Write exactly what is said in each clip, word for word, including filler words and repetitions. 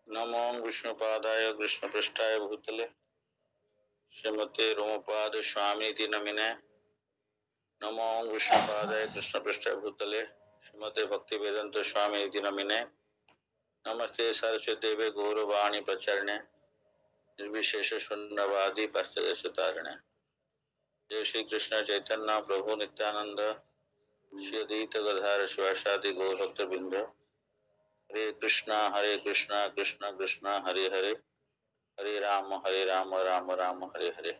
नमो विष्णुपादाय कृष्णपृष्ठाय भूतले श्रीमते रोमपाद स्वामी नमिने। नमो विष्णुपादाय कृष्णपृष्ठाय भूतले श्रीमते भक्ति वेदांत स्वामी नमिने। नमस्ते सरस्वती देवे गौरवाणी प्रचारणे निर्विशेष शून्यवादी पाश्चात्य तारिणे। जय श्री कृष्ण चैतन्य प्रभु नित्यानंद श्री अद्वैत गदाधर शिवासादि गौर भक्त बिंद। हरे कृष्णा हरे कृष्णा कृष्णा कृष्णा हरे हरे, हरे राम हरे राम राम राम हरे हरे।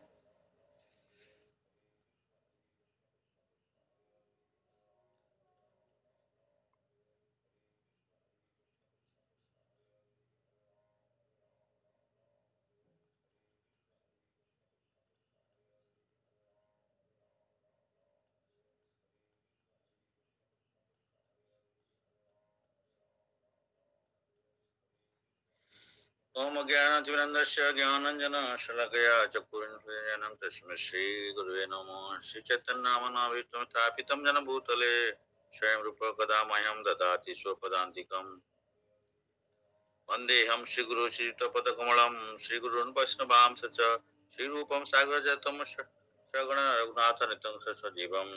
ओम ज्ञानतिमिरन्दस्य ज्ञानाञ्जनशलाकया चक्षुरुन्मीलितं तस्मै श्रीगुरुवे नमः। श्रीचैतन्यनामविष्टं स्थापितं येन भूतले स्वयं रूपः कदा मह्यं ददाति स्वपदान्तिकम्। वन्देऽहं श्रीगुरुं श्रीयुतपदकमलं श्रीगुरून् वैष्णवांश्च श्रीरूपं साग्रजातं सगुण रघुनाथान्वितं सजीवं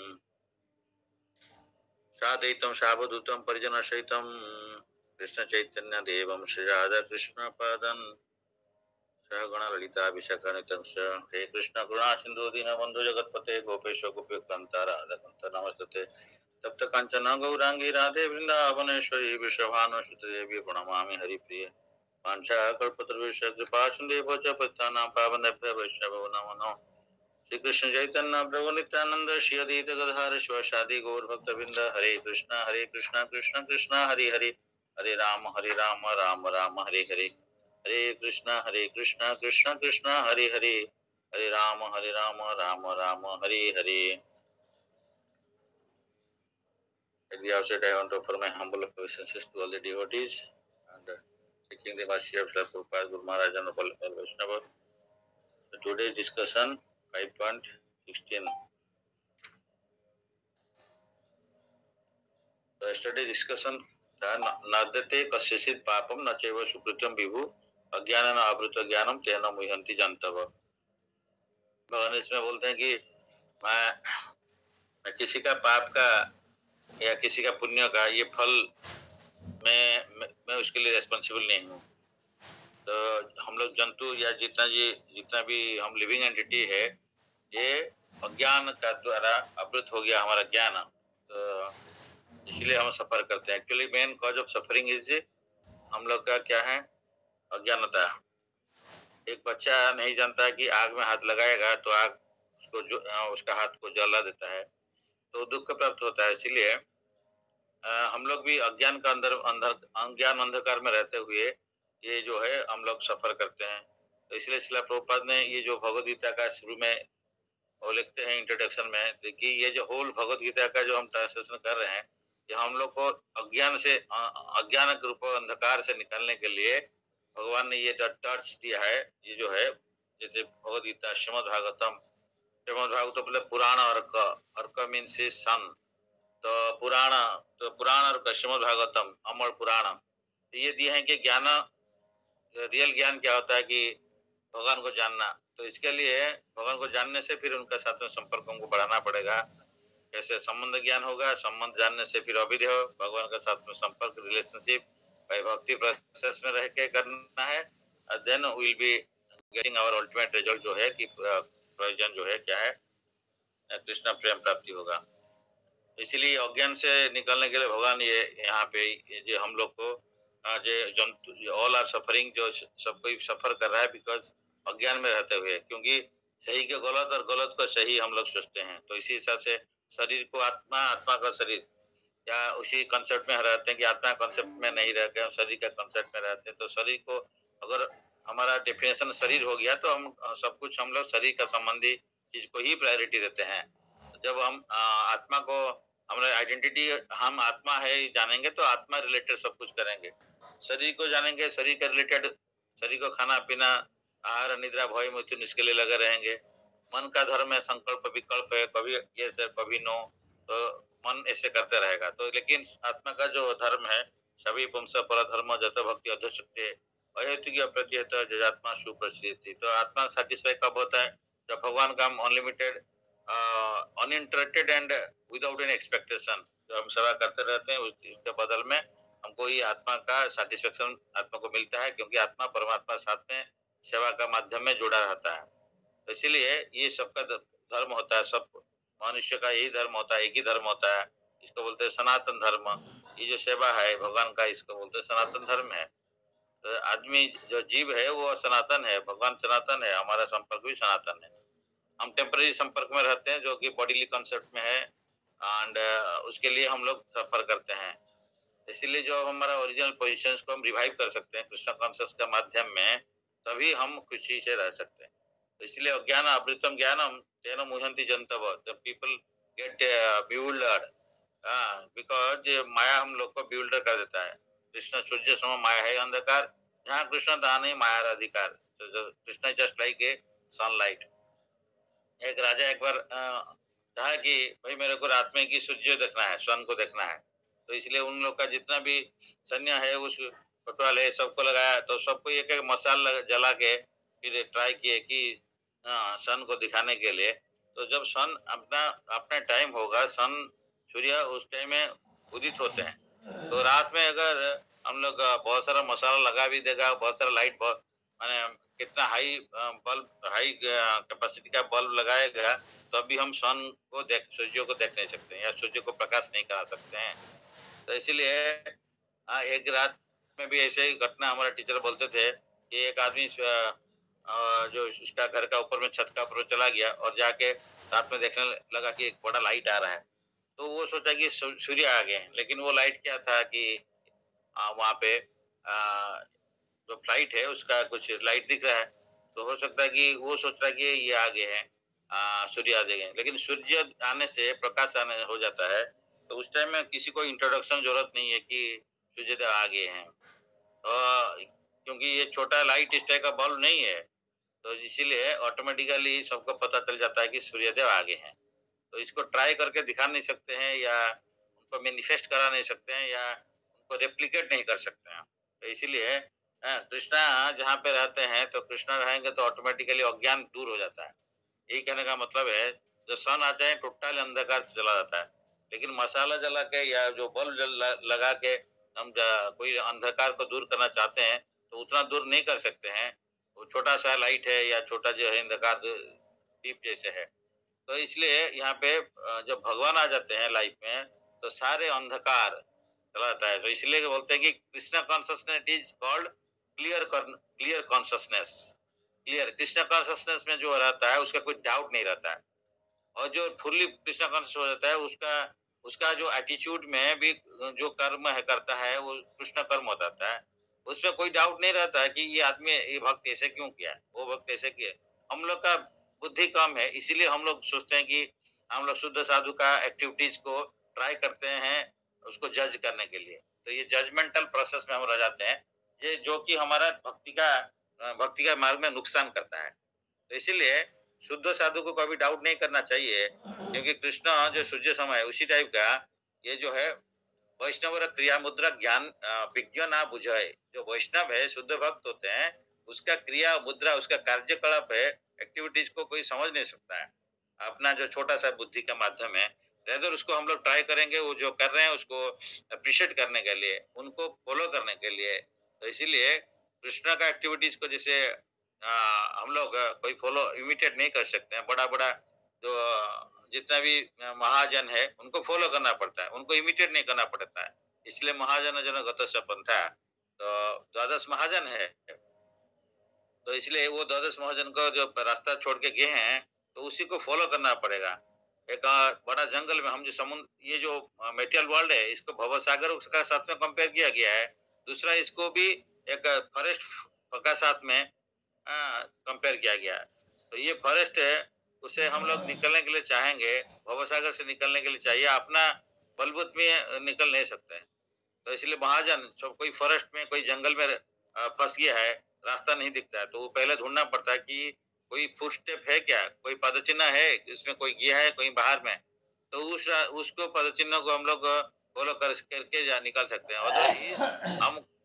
साद्वैतं सावधूतं परिजनसहितं कृष्णचैतन्यदेवं श्रीराधाकृष्णपादं सहगण ललिता विशाखान्वितं च। हे कृष्ण करुणा सिंधु दीनबंधु जगत्पते गोपेश गोपीकान्ता राधाकान्त नमस्ते। तप्त कांचन गौरांगी राधे वृंदावनेश्वरी वृषभानुसुते देवी प्रणमामि हरिप्रिय। वाञ्छाकल्पतरुभ्यश्च कृपा सिन्धुभ्यो च पतितानां पावनेभ्यो वैष्णवेभ्यो नमो नमः। श्री कृष्ण चैतन्य प्रभु नित्यानंद श्री अद्वैत गदाधर शिवासादि गौर भक्तवृंद। हरे कृष्णा हरे कृष्णा कृष्णा कृष्णा हरे हरे, हरे राम हरे राम राम राम हरे हरे। हरे कृष्णा हरे कृष्णा कृष्णा कृष्णा हरे हरे, हरे राम हरे Ram Ram Ram Hare Hare. At the outset, I want to offer my humble obeisances to all the devotees and uh, seeking the mercy of Srila Prabhupada, Guru Maharaj and all all Vaishnavas. So today's discussion five point one six. So yesterday's discussion था नाद्यते कस्यचित् पापम न चैव सुकृत्यम विभु अज्ञानेन आवृतो ज्ञानम तेन मुह्यन्ति जन्तवः। भगवान इसमें बोलते हैं कि मैं, मैं किसी का पाप का या किसी का पुण्य का ये फल मैं मैं, मैं उसके लिए रेस्पॉन्सिबल नहीं हूँ। तो हम लोग जंतु या जितना जी जितना भी हम लिविंग एंटिटी है ये अज्ञान का द्वारा आवृत हो गया हमारा ज्ञान, तो इसलिए हम सफर करते हैं। Actually main cause of suffering is हम लोग का क्या है, अज्ञानता। एक बच्चा नहीं जानता कि आग में हाथ लगाएगा तो आग उसको जो उसका हाथ को जला देता है, तो दुख प्राप्त होता है। इसीलिए हम लोग भी अज्ञान का अंदर अंदर अज्ञान अंधकार में रहते हुए ये जो है हम लोग सफर करते हैं। तो इसलिए श्रील प्रभुपाद ने ये जो भगवद गीता का शुरू में वो लिखते हैं इंट्रोडक्शन में कि ये जो होल भगवद गीता का जो हम ट्रांसलेशन कर रहे हैं, ये हम लोग को अज्ञान से अज्ञान के रूप अंधकार से निकलने के लिए भगवान ने ये टर्च दिया है। ये जो है जैसे भगवद गीता, श्रीमद् भागवतम, श्रीमद् भागवत बोले पुराण अर्क, अर्क मीन्स सन, तो पुराण, तो पुराण और श्रीमद् भागवतम अमर पुराण, तो ये दिए हैं कि ज्ञान, रियल ज्ञान क्या होता है कि भगवान को जानना। तो इसके लिए भगवान को जानने से फिर उनका साथ में संपर्क हमको बढ़ाना पड़ेगा। कैसे संबंध ज्ञान होगा, संबंध जानने से फिर अभिधेय भगवान के साथ में संपर्क, रिलेशनशिप भक्ति प्रोसेस में रह के करना है। Then will be getting our ultimate result जो है कि प्रयोजन जो है क्या है, कृष्ण प्रेम प्राप्ति होगा। इसलिए अज्ञान से निकलने के लिए भगवान ये यहाँ पे ये हम लोग को जो जंतु ऑल आर सफरिंग, जो सब कोई सफर कर रहा है बिकॉज अज्ञान में रहते हुए, क्योंकि सही के गलत और गलत को सही हम लोग सोचते हैं। तो इसी हिसाब से शरीर को आत्मा, आत्मा का शरीर, या उसी कंसेप्ट में रहते हैं कि आत्मा कंसेप्ट में नहीं रह के हम शरीर के कंसेप्ट में रहते हैं। तो शरीर को अगर हमारा डेफिनेशन शरीर हो गया तो हम सब कुछ हम लोग शरीर का संबंधी चीज को ही प्रायोरिटी देते हैं। जब हम आत्मा को, हमारा आइडेंटिटी हम आत्मा है जानेंगे तो आत्मा रिलेटेड सब कुछ करेंगे। शरीर को जानेंगे, शरीर के रिलेटेड, शरीर को खाना पीना, आहार निद्रा भय मृत्यु इसके लिए लगे रहेंगे। मन का धर्म है, संकल्प विकल्प है, कभी ये सर कभी नो, तो मन ऐसे करते रहेगा। तो लेकिन आत्मा का जो धर्म है, सभी पुंस पर धर्म जत भक्ति अध्यक्ष, अहेतु की अप्रतिहत जजात्मा सुप्रसिद्धि। तो आत्मा सेटिस्फाई कब होता है? जब भगवान का हम unlimited, uninterrupted and without any expectation जो हम सेवा करते रहते हैं, उसके बदल में हमको ये आत्मा का सेटिस्फेक्शन आत्मा को मिलता है, क्योंकि आत्मा परमात्मा साथ में सेवा का माध्यम में जुड़ा रहता है। तो इसीलिए ये सबका धर्म होता है, सब मनुष्य का यही धर्म होता है, एक ही धर्म होता है। इसको बोलते हैं सनातन धर्म। ये जो सेवा है भगवान का, इसको बोलते हैं सनातन धर्म है। तो आदमी जो जीव है वो सनातन है, भगवान सनातन है, हमारा संपर्क भी सनातन है। हम टेम्पररी संपर्क में रहते हैं जो कि बॉडीली कॉन्सेप्ट में है, एंड उसके लिए हम लोग सफर करते हैं। इसीलिए जो हमारा ओरिजिनल पोजीशंस को हम रिवाइव कर सकते हैं कृष्ण कॉन्शियस के माध्यम में, तभी हम खुशी से रह सकते हैं। तो इसलिए अज्ञान अमृतम ज्ञानम तेन मुह्यंति जंतव, the people get bewildered, because माया हम लोग को bewilder कर देता है। कृष्ण सूर्य सम माया है अंधकार, जहाँ कृष्ण दान है माया का अधिकार। तो Krishna just like a sunlight. एक राजा एक बार कहा कि भाई मेरे को रात में की सूर्य देखना है, सन को देखना है। तो इसलिए उन लोग का जितना भी सैन्य है उस कोतवाल है सबको लगाया, तो सबको एक एक मसाल जला के फिर ट्राई किए कि सन को दिखाने के लिए। तो जब सन अपना अपना टाइम होगा, सन सूर्य उस टाइम में उदित होते हैं। तो रात में अगर हम लोग बहुत सारा मसाला लगा भी देगा, बहुत सारा लाइट, बहुत माने कितना हाई बल्ब, हाई कैपेसिटी का बल्ब लगाएगा, तो अभी हम सन को देख सूर्य को देख नहीं सकते हैं या सूर्य को प्रकाश नहीं करा सकते हैं। तो इसीलिए एक रात में भी ऐसे ही घटना, हमारा टीचर बोलते थे कि एक आदमी जो उसका घर का ऊपर में छत का ऊपर चला गया और जाके रात में देखने लगा कि एक बड़ा लाइट आ रहा है। तो वो सोचा कि सूर्य आ गए, लेकिन वो लाइट क्या था कि वहाँ पे आ, जो फ्लाइट है उसका कुछ लाइट दिख रहा है। तो हो सकता है कि वो सोच रहा है कि ये आ गए हैं, सूर्य आ गए हैं, लेकिन सूर्य आने से प्रकाश आने हो जाता है। तो उस टाइम में किसी को इंट्रोडक्शन जरूरत नहीं है कि सूर्यदेव आ गए हैं, तो क्योंकि ये छोटा लाइट इस टाइप का बल्ब नहीं है, तो इसीलिए ऑटोमेटिकली सबको पता चल जाता है कि सूर्यदेव आ गए हैं। तो इसको ट्राई करके दिखा नहीं सकते हैं या उनको मैनिफेस्ट करा नहीं सकते हैं या उनको रेप्लिकेट नहीं कर सकते हैं। तो इसीलिए कृष्णा जहाँ पे रहते हैं तो कृष्णा रहेंगे तो ऑटोमेटिकली अज्ञान दूर हो जाता है। यही कहने का मतलब है, जो सन आते हैं टोटल अंधकार चला जाता है, लेकिन मसाला जला के या जो बल्ब लगा के हम कोई अंधकार को दूर करना चाहते हैं तो उतना दूर नहीं कर सकते हैं। वो छोटा सा लाइट है या छोटा जो है अंधकार दीप जैसे है। तो इसलिए यहाँ पे जब भगवान आ जाते हैं लाइफ में तो सारे अंधकार चला जाता है। तो इसलिए बोलते हैं कि Krishna consciousness is called clear clear consciousness. Clear Krishna consciousness में जो रहता है उसका कोई डाउट नहीं रहता है, और जो फुल्ली कृष्णा कॉन्शियस हो जाता है उसका उसका जो एटीट्यूड में भी जो कर्म है करता है वो कृष्ण कर्म हो जाता है। उसमें कोई डाउट नहीं रहता है कि ये आदमी ये भक्त ऐसे क्यों किया, वो भक्त ऐसे किया। हम लोग का बुद्धि कम है, इसीलिए हम लोग सोचते हैं कि हम लोग शुद्ध साधु का एक्टिविटीज को ट्राई करते हैं उसको जज करने के लिए। तो ये जजमेंटल प्रोसेस में हम रह जाते हैं, ये जो कि हमारा भक्ति का भक्ति का मार्ग में नुकसान करता है। तो इसीलिए शुद्ध साधु को कभी डाउट नहीं करना चाहिए, क्योंकि कृष्ण जो सूर्य समय उसी टाइप का ये जो है वैष्णव क्रिया मुद्रा ज्ञान विज्ञ ना बुझाए। जो वैष्णव है शुद्ध भक्त होते हैं उसका क्रिया मुद्रा उसका कार्यकलाप है, एक्टिविटीज को कोई समझ नहीं सकता है अपना जो छोटा सा बुद्धि का माध्यम है। रेदर उसको हम लोग ट्राई करेंगे वो जो कर रहे हैं उसको अप्रिशिएट करने के लिए, उनको फॉलो करने के लिए। तो इसीलिए कृष्ण का एक्टिविटीज को जैसे आ, हम लोग कोई फॉलो इमिटेट नहीं कर सकते हैं। बड़ा बड़ा जो जितना भी महाजन है उनको फॉलो करना पड़ता है, उनको इमिटेट नहीं करना पड़ता है। इसलिए महाजन जन गत पंथा, तो द्वादश महाजन है, तो इसलिए वो द्वादश महाजन को जो रास्ता छोड़ के गए हैं तो उसी को फॉलो करना पड़ेगा। एक बड़ा जंगल में हम जो समुद्र ये जो मेटेरियल वर्ल्ड है इसको भव सागर का साथ में कंपेयर किया गया है। दूसरा इसको भी एक फॉरेस्ट का साथ में कंपेयर किया गया है। तो ये फॉरेस्ट है, उसे हम लोग निकलने के लिए चाहेंगे, भवसागर से निकलने के लिए चाहिए, अपना बलबूत में निकल नहीं सकते हैं। तो इसलिए महाजन सब कोई फॉरेस्ट में कोई जंगल में फंस गया है, रास्ता नहीं दिखता है, तो वो पहले ढूंढना पड़ता है कि कोई फुट स्टेप है क्या, कोई पदचिन्ह है इसमें, कोई गया है कोई बाहर में, तो उस उसको पदचिन्ह को हम लोग फॉलो कर करके जा निकल सकते हैं। अदरवाइज हम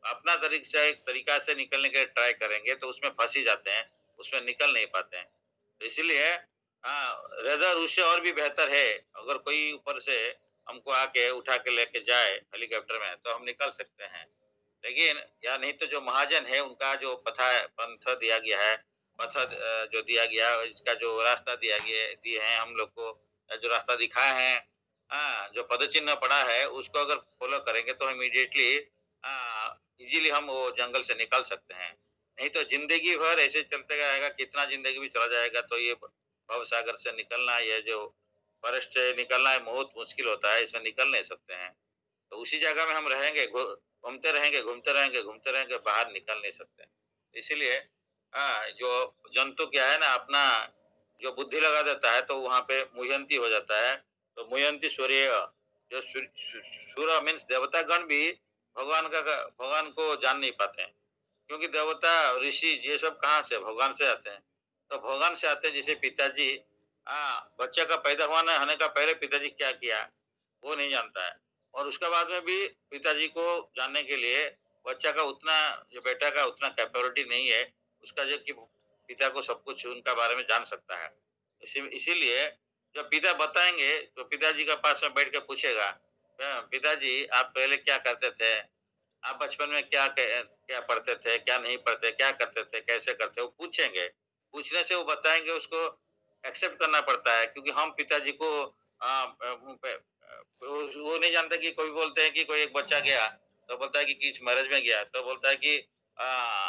अपना तरीके से एक तरीका से निकलने के ट्राई करेंगे तो उसमें फंस ही जाते हैं, उसमें निकल नहीं पाते हैं। तो इसीलिए हाँ, रेदर उससे और भी बेहतर है, अगर कोई ऊपर से हमको आके उठा के लेके जाए हेलीकॉप्टर में तो हम निकल सकते हैं। लेकिन या नहीं तो जो महाजन है उनका जो पथा पंथ दिया गया है, पथ अ, जो दिया गया है इसका जो रास्ता दिया गया दिए हैं हम लोग को अ, जो रास्ता दिखाए हैं, हाँ, जो पदचिन्ह पड़ा है उसको अगर फॉलो करेंगे तो इमीडिएटली अ, इज़िली हम वो जंगल से निकल सकते हैं। नहीं तो ज़िंदगी भर ऐसे चलते रहेगा, कितना ज़िंदगी भी चला जाएगा तो ये भव सागर से निकलना, ये जो फॉरेस्ट से निकलना है बहुत मुश्किल होता है, इसमें निकल नहीं सकते हैं। तो उसी जगह में हम रहेंगे, घू घूमते रहेंगे, घूमते रहेंगे, घूमते रहेंगे, बाहर निकल नहीं सकते। इसीलिए हाँ, जो जंतु क्या है ना अपना जो बुद्धि लगा देता है तो वहाँ पे मुह्यंती हो जाता है। तो मुह्यंती सूर्य जो सू सू सूर्य मीन्स देवतागण भी भगवान का का भगवान को जान नहीं पाते हैं। क्योंकि देवता, ऋषि ये सब कहाँ से? भगवान से आते हैं। तो भगवान से आते हैं जैसे पिताजी हाँ, बच्चे का पैदा होने होने का पहले पिताजी क्या किया? वो नहीं जानता है और उसके बाद में भी पिताजी को जानने के लिए बच्चा का उतना जो बेटा का उतना कैपेबिलिटी नहीं है उसका जो कि पिता को सब कुछ उनका बारे में जान सकता है इसी इसीलिए जब पिता बताएंगे तो पिताजी का पास में बैठ के पूछेगा "अ, पिताजी आप पहले क्या करते थे आप बचपन में क्या क्या पढ़ते थे क्या नहीं पढ़ते क्या करते थे कैसे करते वो पूछेंगे पूछने से वो बताएंगे उसको एक्सेप्ट करना पड़ता है क्योंकि हम पिताजी को आ, आ, वो वो नहीं जानता कि कोई बोलते हैं कि कोई एक बच्चा गया तो बोलता है कि किस मैरिज में गया तो बोलता है कि आ,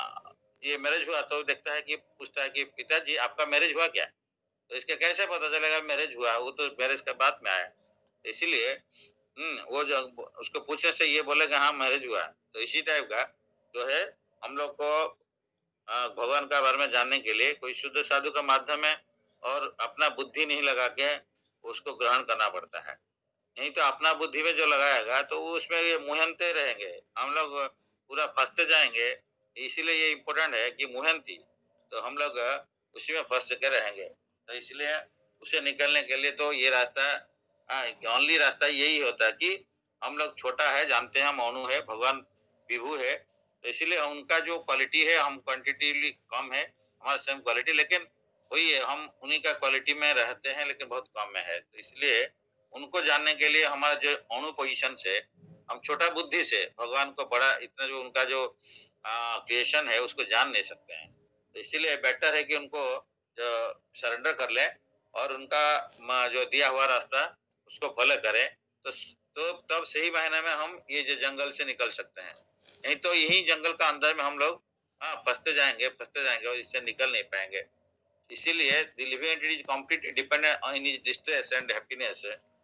ये मैरिज हुआ तो देखता है कि पूछता है कि पिताजी आपका मैरिज हुआ क्या तो इसके कैसे पता चलेगा मैरिज हुआ वो तो मैरिज के बाद में आया इसीलिए हम्म वो जो उसको पूछने से ये बोलेगा हाँ मैरिज हुआ तो इसी टाइप का जो है हम लोग को अ, भगवान का बारे में जानने के लिए कोई शुद्ध साधु का माध्यम है और अपना बुद्धि नहीं लगा के उसको ग्रहण करना पड़ता है नहीं तो अपना बुद्धि में जो लगाएगा तो वो उसमें ये मुहनते रहेंगे हम लोग पूरा फंसते जाएंगे इसीलिए ये इम्पोर्टेंट है कि मुहंती तो हम लोग उसी में फंस के रहेंगे तो इसलिए उसे निकलने के लिए तो ये रास्ता ओनली रास्ता यही होता है कि हम लोग छोटा है जानते हैं हम अणु है भगवान विभू है तो इसीलिए उनका जो क्वालिटी है हम क्वांटिटी कम है हमारा सेम क्वालिटी लेकिन वही है हम उन्हीं का क्वालिटी में रहते हैं लेकिन बहुत कम में है तो इसलिए उनको जानने के लिए हमारा जो अणु पोजीशन से हम छोटा बुद्धि से भगवान को बड़ा इतना जो उनका जो क्रिएशन है उसको जान नहीं सकते हैं तो इसीलिए बेटर है कि उनको जो सरेंडर कर लें और उनका म, जो दिया हुआ रास्ता उसको फॉलो करें तो तो तब सही महीने में हम ये जो जंगल से निकल सकते हैं नहीं तो यही जंगल का अंदर में हम लोग हाँ फंसते जाएंगे फंसते जाएंगे और इससे निकल नहीं पाएंगे इसीलिए the living entity is completely dependent on his distress and happiness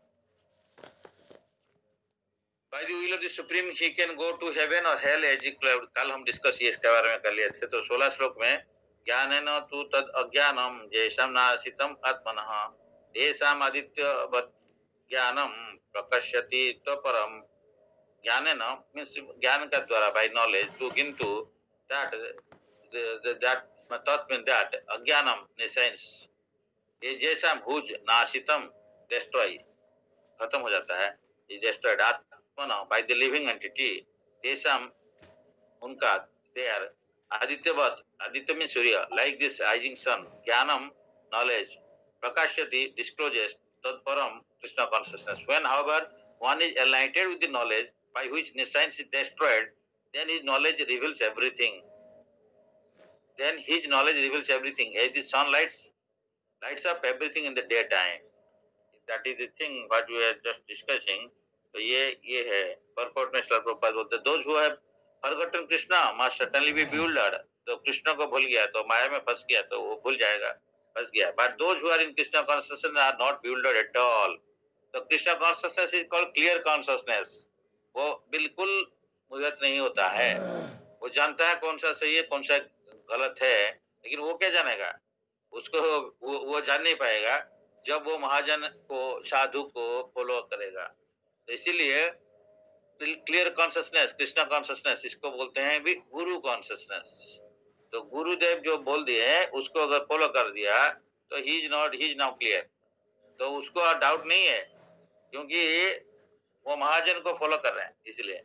by the will of the supreme he can go to heaven or hell as कल हम डिस्कस ये इसके बारे में कर लिए थे तो सोलह श्लोक में ज्ञानेन तु तद अज्ञानम जैसम नासितम आत्मनः तेषाम आदित्यवत् ज्ञानम प्रकाश्यति त्वपरम ज्ञानेन मीन्स ज्ञान का द्वारा बाय नॉलेज टू किंतु that that thought means that अज्ञानम in a sense ये जैसा भुज नाशितम destroy खत्म हो जाता है is destroyed आत्मना by the living entity तेषाम उनका they are आदित्यवत Aditya means Surya like this rising sun ज्ञानम knowledge prakashyati discloses tadparam Krishna consciousness when however one is enlightened with the knowledge by which science is destroyed then his knowledge reveals everything then his knowledge reveals everything as the sun lights lights up everything in the daytime that is the thing what we are just discussing तो ये ये है purport में श्रील प्रभुपाद बोलते हैं those who have forgotten Krishna must certainly be bewildered तो कृष्ण को भूल गया तो माया में फंस गया तो वो भूल जाएगा फंस गया but those who are in Krishna consciousness are not bewildered at all तो Krishna consciousness is called clear consciousness वो बिल्कुल मुझत नहीं होता है वो जानता है कौन सा सही है कौन सा गलत है लेकिन वो क्या जानेगा उसको वो, वो जान नहीं पाएगा जब वो महाजन को साधु को फॉलो करेगा तो इसीलिए क्लियर कॉन्शियसनेस कृष्णा कॉन्शियसनेस इसको बोलते हैं भी गुरु कॉन्शियसनेस तो गुरुदेव जो बोल दिए हैं उसको अगर फॉलो कर दिया तो ही is not he is now clear तो उसको डाउट नहीं है क्योंकि वो महाजन को फॉलो कर रहे हैं इसलिए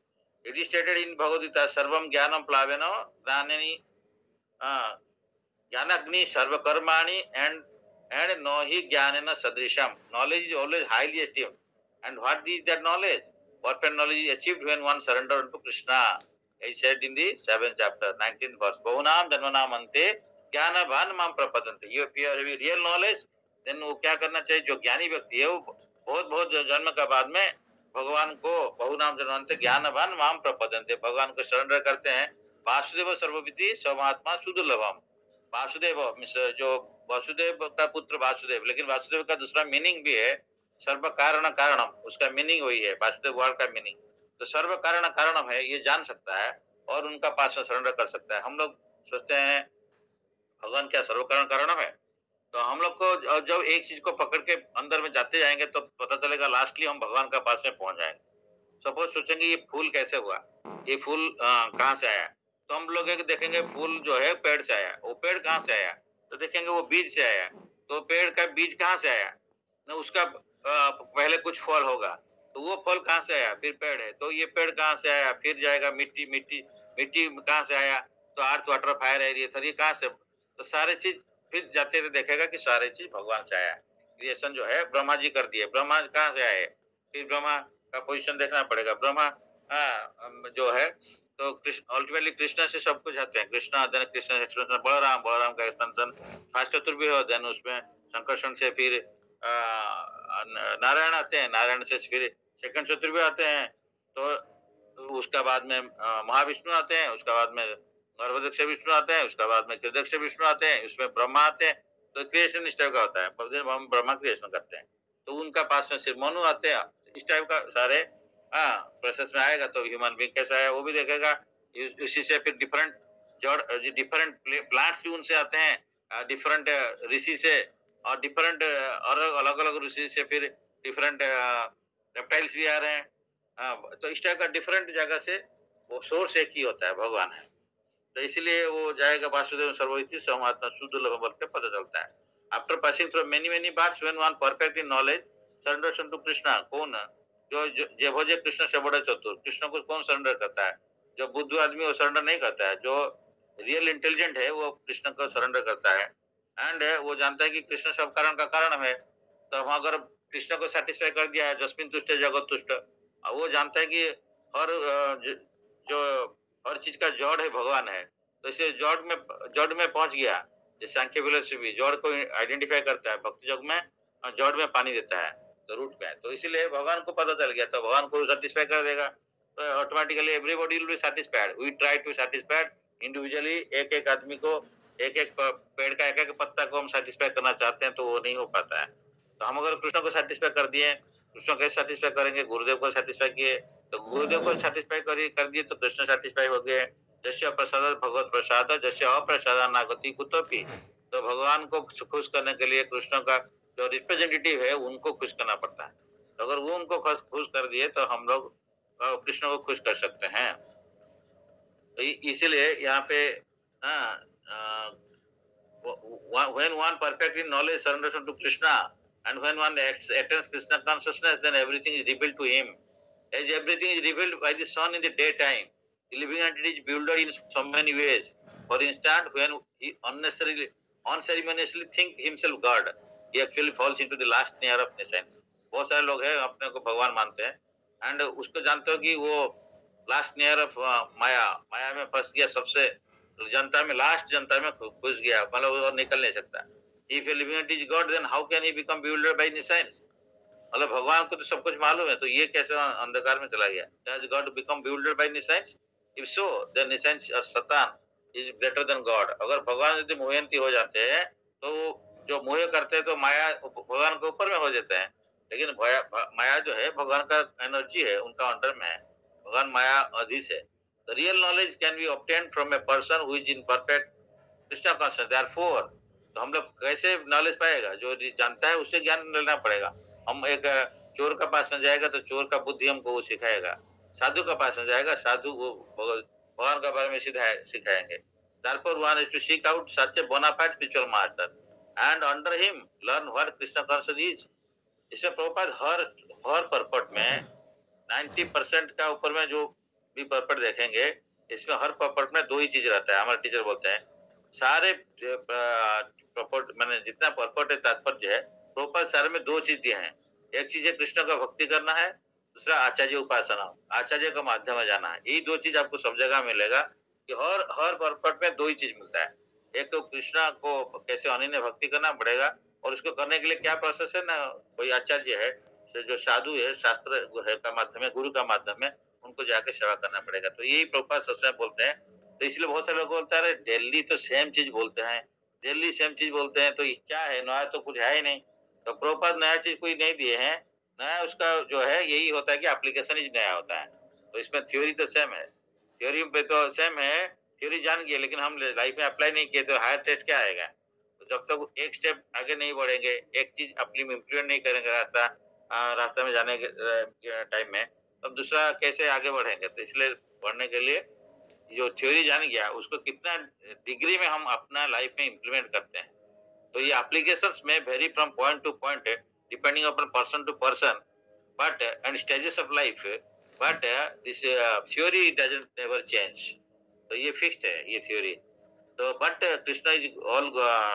It is stated in Bhagavad Gita, Sarvam Jnanam Plavena Jnanani uh, Jnanagni Sarva Karmani and and no hi Jnanena Sadrisham. Knowledge is always highly esteemed. And what is that knowledge? Perfect knowledge is achieved when one surrenders unto Krishna. It said in the seventh chapter, nineteenth verse. Bahunam Janmanam Ante Jnanavan Mam Prapadante. If you have real knowledge, then वो क्या करना चाहिए? जो ज्ञानी व्यक्ति है वो बहुत बहुत जन्म का बाद में भगवान को बहुनाम जन्मंते ज्ञानवान माम प्रपदन्ते, भगवान को सरेंडर करते हैं। वासुदेव सर्वविधि स्वमात्मा सुदुर्लभम। वासुदेव जो वासुदेव का पुत्र वासुदेव, लेकिन वासुदेव का दूसरा मीनिंग भी है सर्व कारण कारणम, उसका मीनिंग वही है वासुदेव वर्ड का मीनिंग। तो सर्व कारण कारणम है, ये जान सकता है और उनका पास में सरेंडर कर सकता है। हम लोग सोचते हैं भगवान क्या सर्व कारण कारणम है, तो हम लोग को जब एक चीज को पकड़ के अंदर में जाते जाएंगे तो पता चलेगा लास्टली हम भगवान का पास में पहुंच जाएंगे। सपोज सोचेंगे ये फूल कैसे हुआ, ये फूल कहाँ से आया, तो हम लोग देखेंगे फूल जो है पेड़ से आया। वो पेड़ कहाँ से आया, तो देखेंगे वो बीज से आया। तो पेड़ का बीज कहाँ से आया, ना उसका आ, पहले कुछ फल होगा, तो वो फल कहाँ से आया, फिर पेड़ है। तो ये पेड़ कहाँ से आया, फिर जाएगा मिट्टी, मिट्टी मिट्टी कहाँ से आया, तो अर्थ वाटर फायर है, ये ये कहाँ से, तो सारे चीज फिर जाते हुए देखेगा कि सारे चीज भगवान से आया। क्रिएशन जो है ब्रह्मा जी कर दिए, ब्रह्मा कहाँ से आए, फिर ब्रह्मा का पोजीशन देखना पड़ेगा। ब्रह्मा जो है तो अल्टीमेटली कृष्णा से सब कुछ आते हैं। कृष्णा देन कृष्ण एक्सटेंशन बलराम, बलराम का एक्सटेंशन फर्स्ट चतुर्भुज हो, देन उसमें संकर्षण से फिर नारायण आते हैं, नारायण से फिर सेकंड चतुर्भुज आते हैं, तो उसका बाद में महाविष्णु आते हैं, उसका बाद में गर्भदक्ष विष्णु आते हैं, उसका बाद में कृदक्ष विष्णु आते हैं, उसमें ब्रह्मा आते हैं। तो क्रिएशन इस टाइप का होता है, हम ब्रह्मा क्रिएशन करते हैं। तो उनका पास में सिर्फ मनु आते हैं, इस टाइप का सारे हाँ प्रोसेस में आएगा। तो ह्यूमन बींग कैसा है वो भी देखेगा। उसी से फिर डिफरेंट जड़ डिफरेंट प्लांट्स भी उनसे आते हैं, डिफरेंट ऋषि से, और डिफरेंट और अलग अलग ऋषि से फिर डिफरेंट रेप्टाइल्स भी आ रहे हैं। आ, तो इस टाइप का डिफरेंट जगह से वो सोर्स एक ही होता है, भगवान है। तो इसलिए वो जाएगा वासुदेव सर्वविधि स्वमात्मा सुदुर्लभम बोल के पता चलता है। After passing through many many births when one perfect in knowledge surrenders to Krishna. कौन जो जे भोजे कृष्ण से बड़े चतुर, कृष्ण को कौन सरेंडर करता है? जो बुद्धू आदमी वो सरेंडर नहीं करता है, जो रियल इंटेलिजेंट है वो कृष्ण को सरेंडर करता है। एंड वो जानता है कि कृष्ण सब कारण का कारण है। तो हम अगर कृष्ण को सेटिस्फाई कर दिया है, जस्मिन तुष्ट जगत तुष्ट, वो जानता है कि हर जो हर चीज का जड़ है भगवान है। तो इसे जड़ में जड़ में पहुंच गया। जैसे सांख्य फिलोसफी जड़ को आइडेंटिफाई करता है, भक्ति योग में जड़ में पानी देता है, तो रूट में। तो इसीलिए भगवान को पता चल गया, तो भगवान को सेटिस्फाई कर देगा, तो automatically everybody will be satisfied. We try to satisfied individually, एक एक आदमी को, एक एक पेड़ का एक एक पत्ता को हम सेटिस्फाई करना चाहते हैं, तो वो नहीं हो पाता है। तो हम अगर कृष्ण को सेटिस्फाई कर दिए, कृष्ण कैसे सेटिस्फाई करेंगे? गुरुदेव को सेटिस्फाई किए, तो गुरुदेव को सेटिस्फाई कर दिए तो कृष्ण सेटिस्फाई हो गए। जैसे प्रसाद भगवत प्रसाद, जैसे अप्रसाद नागति कुतोपि। तो भगवान को खुश करने के लिए कृष्ण का जो रिप्रेजेंटेटिव है उनको खुश करना पड़ता है। तो अगर वो उनको खुश खुश कर दिए तो हम लोग कृष्ण को खुश कर सकते हैं। तो इसीलिए यहाँ पे when one perfectly knowledge surrenders to Krishna, and when one attains Krishna consciousness, then everything is revealed to him. As everything is revealed by the sun in the daytime, the living entity is bewildered in so many ways. For instance, when he unnecessarily, unceremoniously think himself God, he actually falls into the last layer of nescience. बहुत सारे लोग हैं अपने को भगवान मानते हैं, and उसको जानते हो कि वो लास्ट लेयर ऑफ माया, माया में फंस गया, सबसे जनता में लास्ट जनता में घुस गया, मतलब वो निकल नहीं सकता। If a living entity is God, then how can he become bewildered by nescience? मतलब भगवान को तो सब कुछ मालूम है, तो ये कैसे अंधकार में चला गया? Does God become bewildered by nescience? If so, then nescience or Satan is greater than God. अगर भगवान यदि मोहंती हो जाते हैं, तो जो मोह करते हैं तो माया भगवान के ऊपर में हो जाते हैं। लेकिन माया जो है भगवान का एनर्जी है, उनका अंडर में है, भगवान माया अधीश है। The real knowledge can be obtained from a person who is in perfect Krishna consciousness. Therefore, तो हम लोग कैसे नॉलेज पाएगा? जो जानता है उससे ज्ञान लेना पड़ेगा। हम एक चोर का पास में जाएगा तो चोर का बुद्धि हमको वो सिखाएगा, साधु का पास में जाएगा साधु वो भगवान का बारे में सीधा सिखाएंगे। Therefore, one is to seek out such a bona fide spiritual master and under him learn what Krishna consciousness is. इसमें प्रभुपाद हर हर परपट में नब्बे परसेंट का ऊपर में जो भी पर्पट देखेंगे, इसमें हर पर्पट में दो ही चीज रहता है। हमारे टीचर बोलते हैं सारे पर्पट मैंने जितना पर्पट है तात्पर्य है प्रभुपाद सारे में दो चीज दिए हैं। एक चीज है कृष्ण का भक्ति करना है, दूसरा आचार्य उपासना, आचार्य का माध्यम में जाना है। यही दो चीज आपको सब जगह मिलेगा कि हर हर पर्पट में दो ही चीज मिलता है। एक तो कृष्णा को कैसे अनन्य भक्ति करना पड़ेगा और उसको करने के लिए क्या प्रोसेस है ना, कोई आचार्य है जो साधु है, शास्त्र है का माध्यम है, गुरु का माध्यम है, उनको जाके सेवा करना पड़ेगा। तो यही प्रभुपाद सबसे बोलते हैं। तो इसलिए बहुत सारे लोग बोलते हैं डेली तो सेम चीज बोलते हैं, डेली सेम चीज बोलते हैं तो ये क्या है, नया तो कुछ है ही नहीं। तो प्रभुपाद नया चीज कोई नहीं दिए हैं, नया उसका जो है यही होता है कि एप्लीकेशन ही नया होता है। तो इसमें थ्योरी तो सेम है, थ्योरी पे तो सेम है, थ्योरी जान गए लेकिन हम लाइफ में अप्लाई नहीं किए तो हायर टेस्ट क्या आएगा। तो जब तक एक स्टेप आगे नहीं बढ़ेंगे, एक चीज अपनी इम्प्लीमेंट नहीं करेंगे रास्ता रास्ते में जाने के टाइम में, तब दूसरा कैसे आगे बढ़ेंगे। तो इसलिए बढ़ने के लिए जो थ्योरी जान गया उसको कितना डिग्री में हम अपना लाइफ में इम्प्लीमेंट करते हैं। तो ये एप्लीकेशंस में vary from point to point depending upon person to person but and stages of life, but this theory doesn't never change. तो ये फिक्स्ड है ये थ्योरी। तो but Krishna is all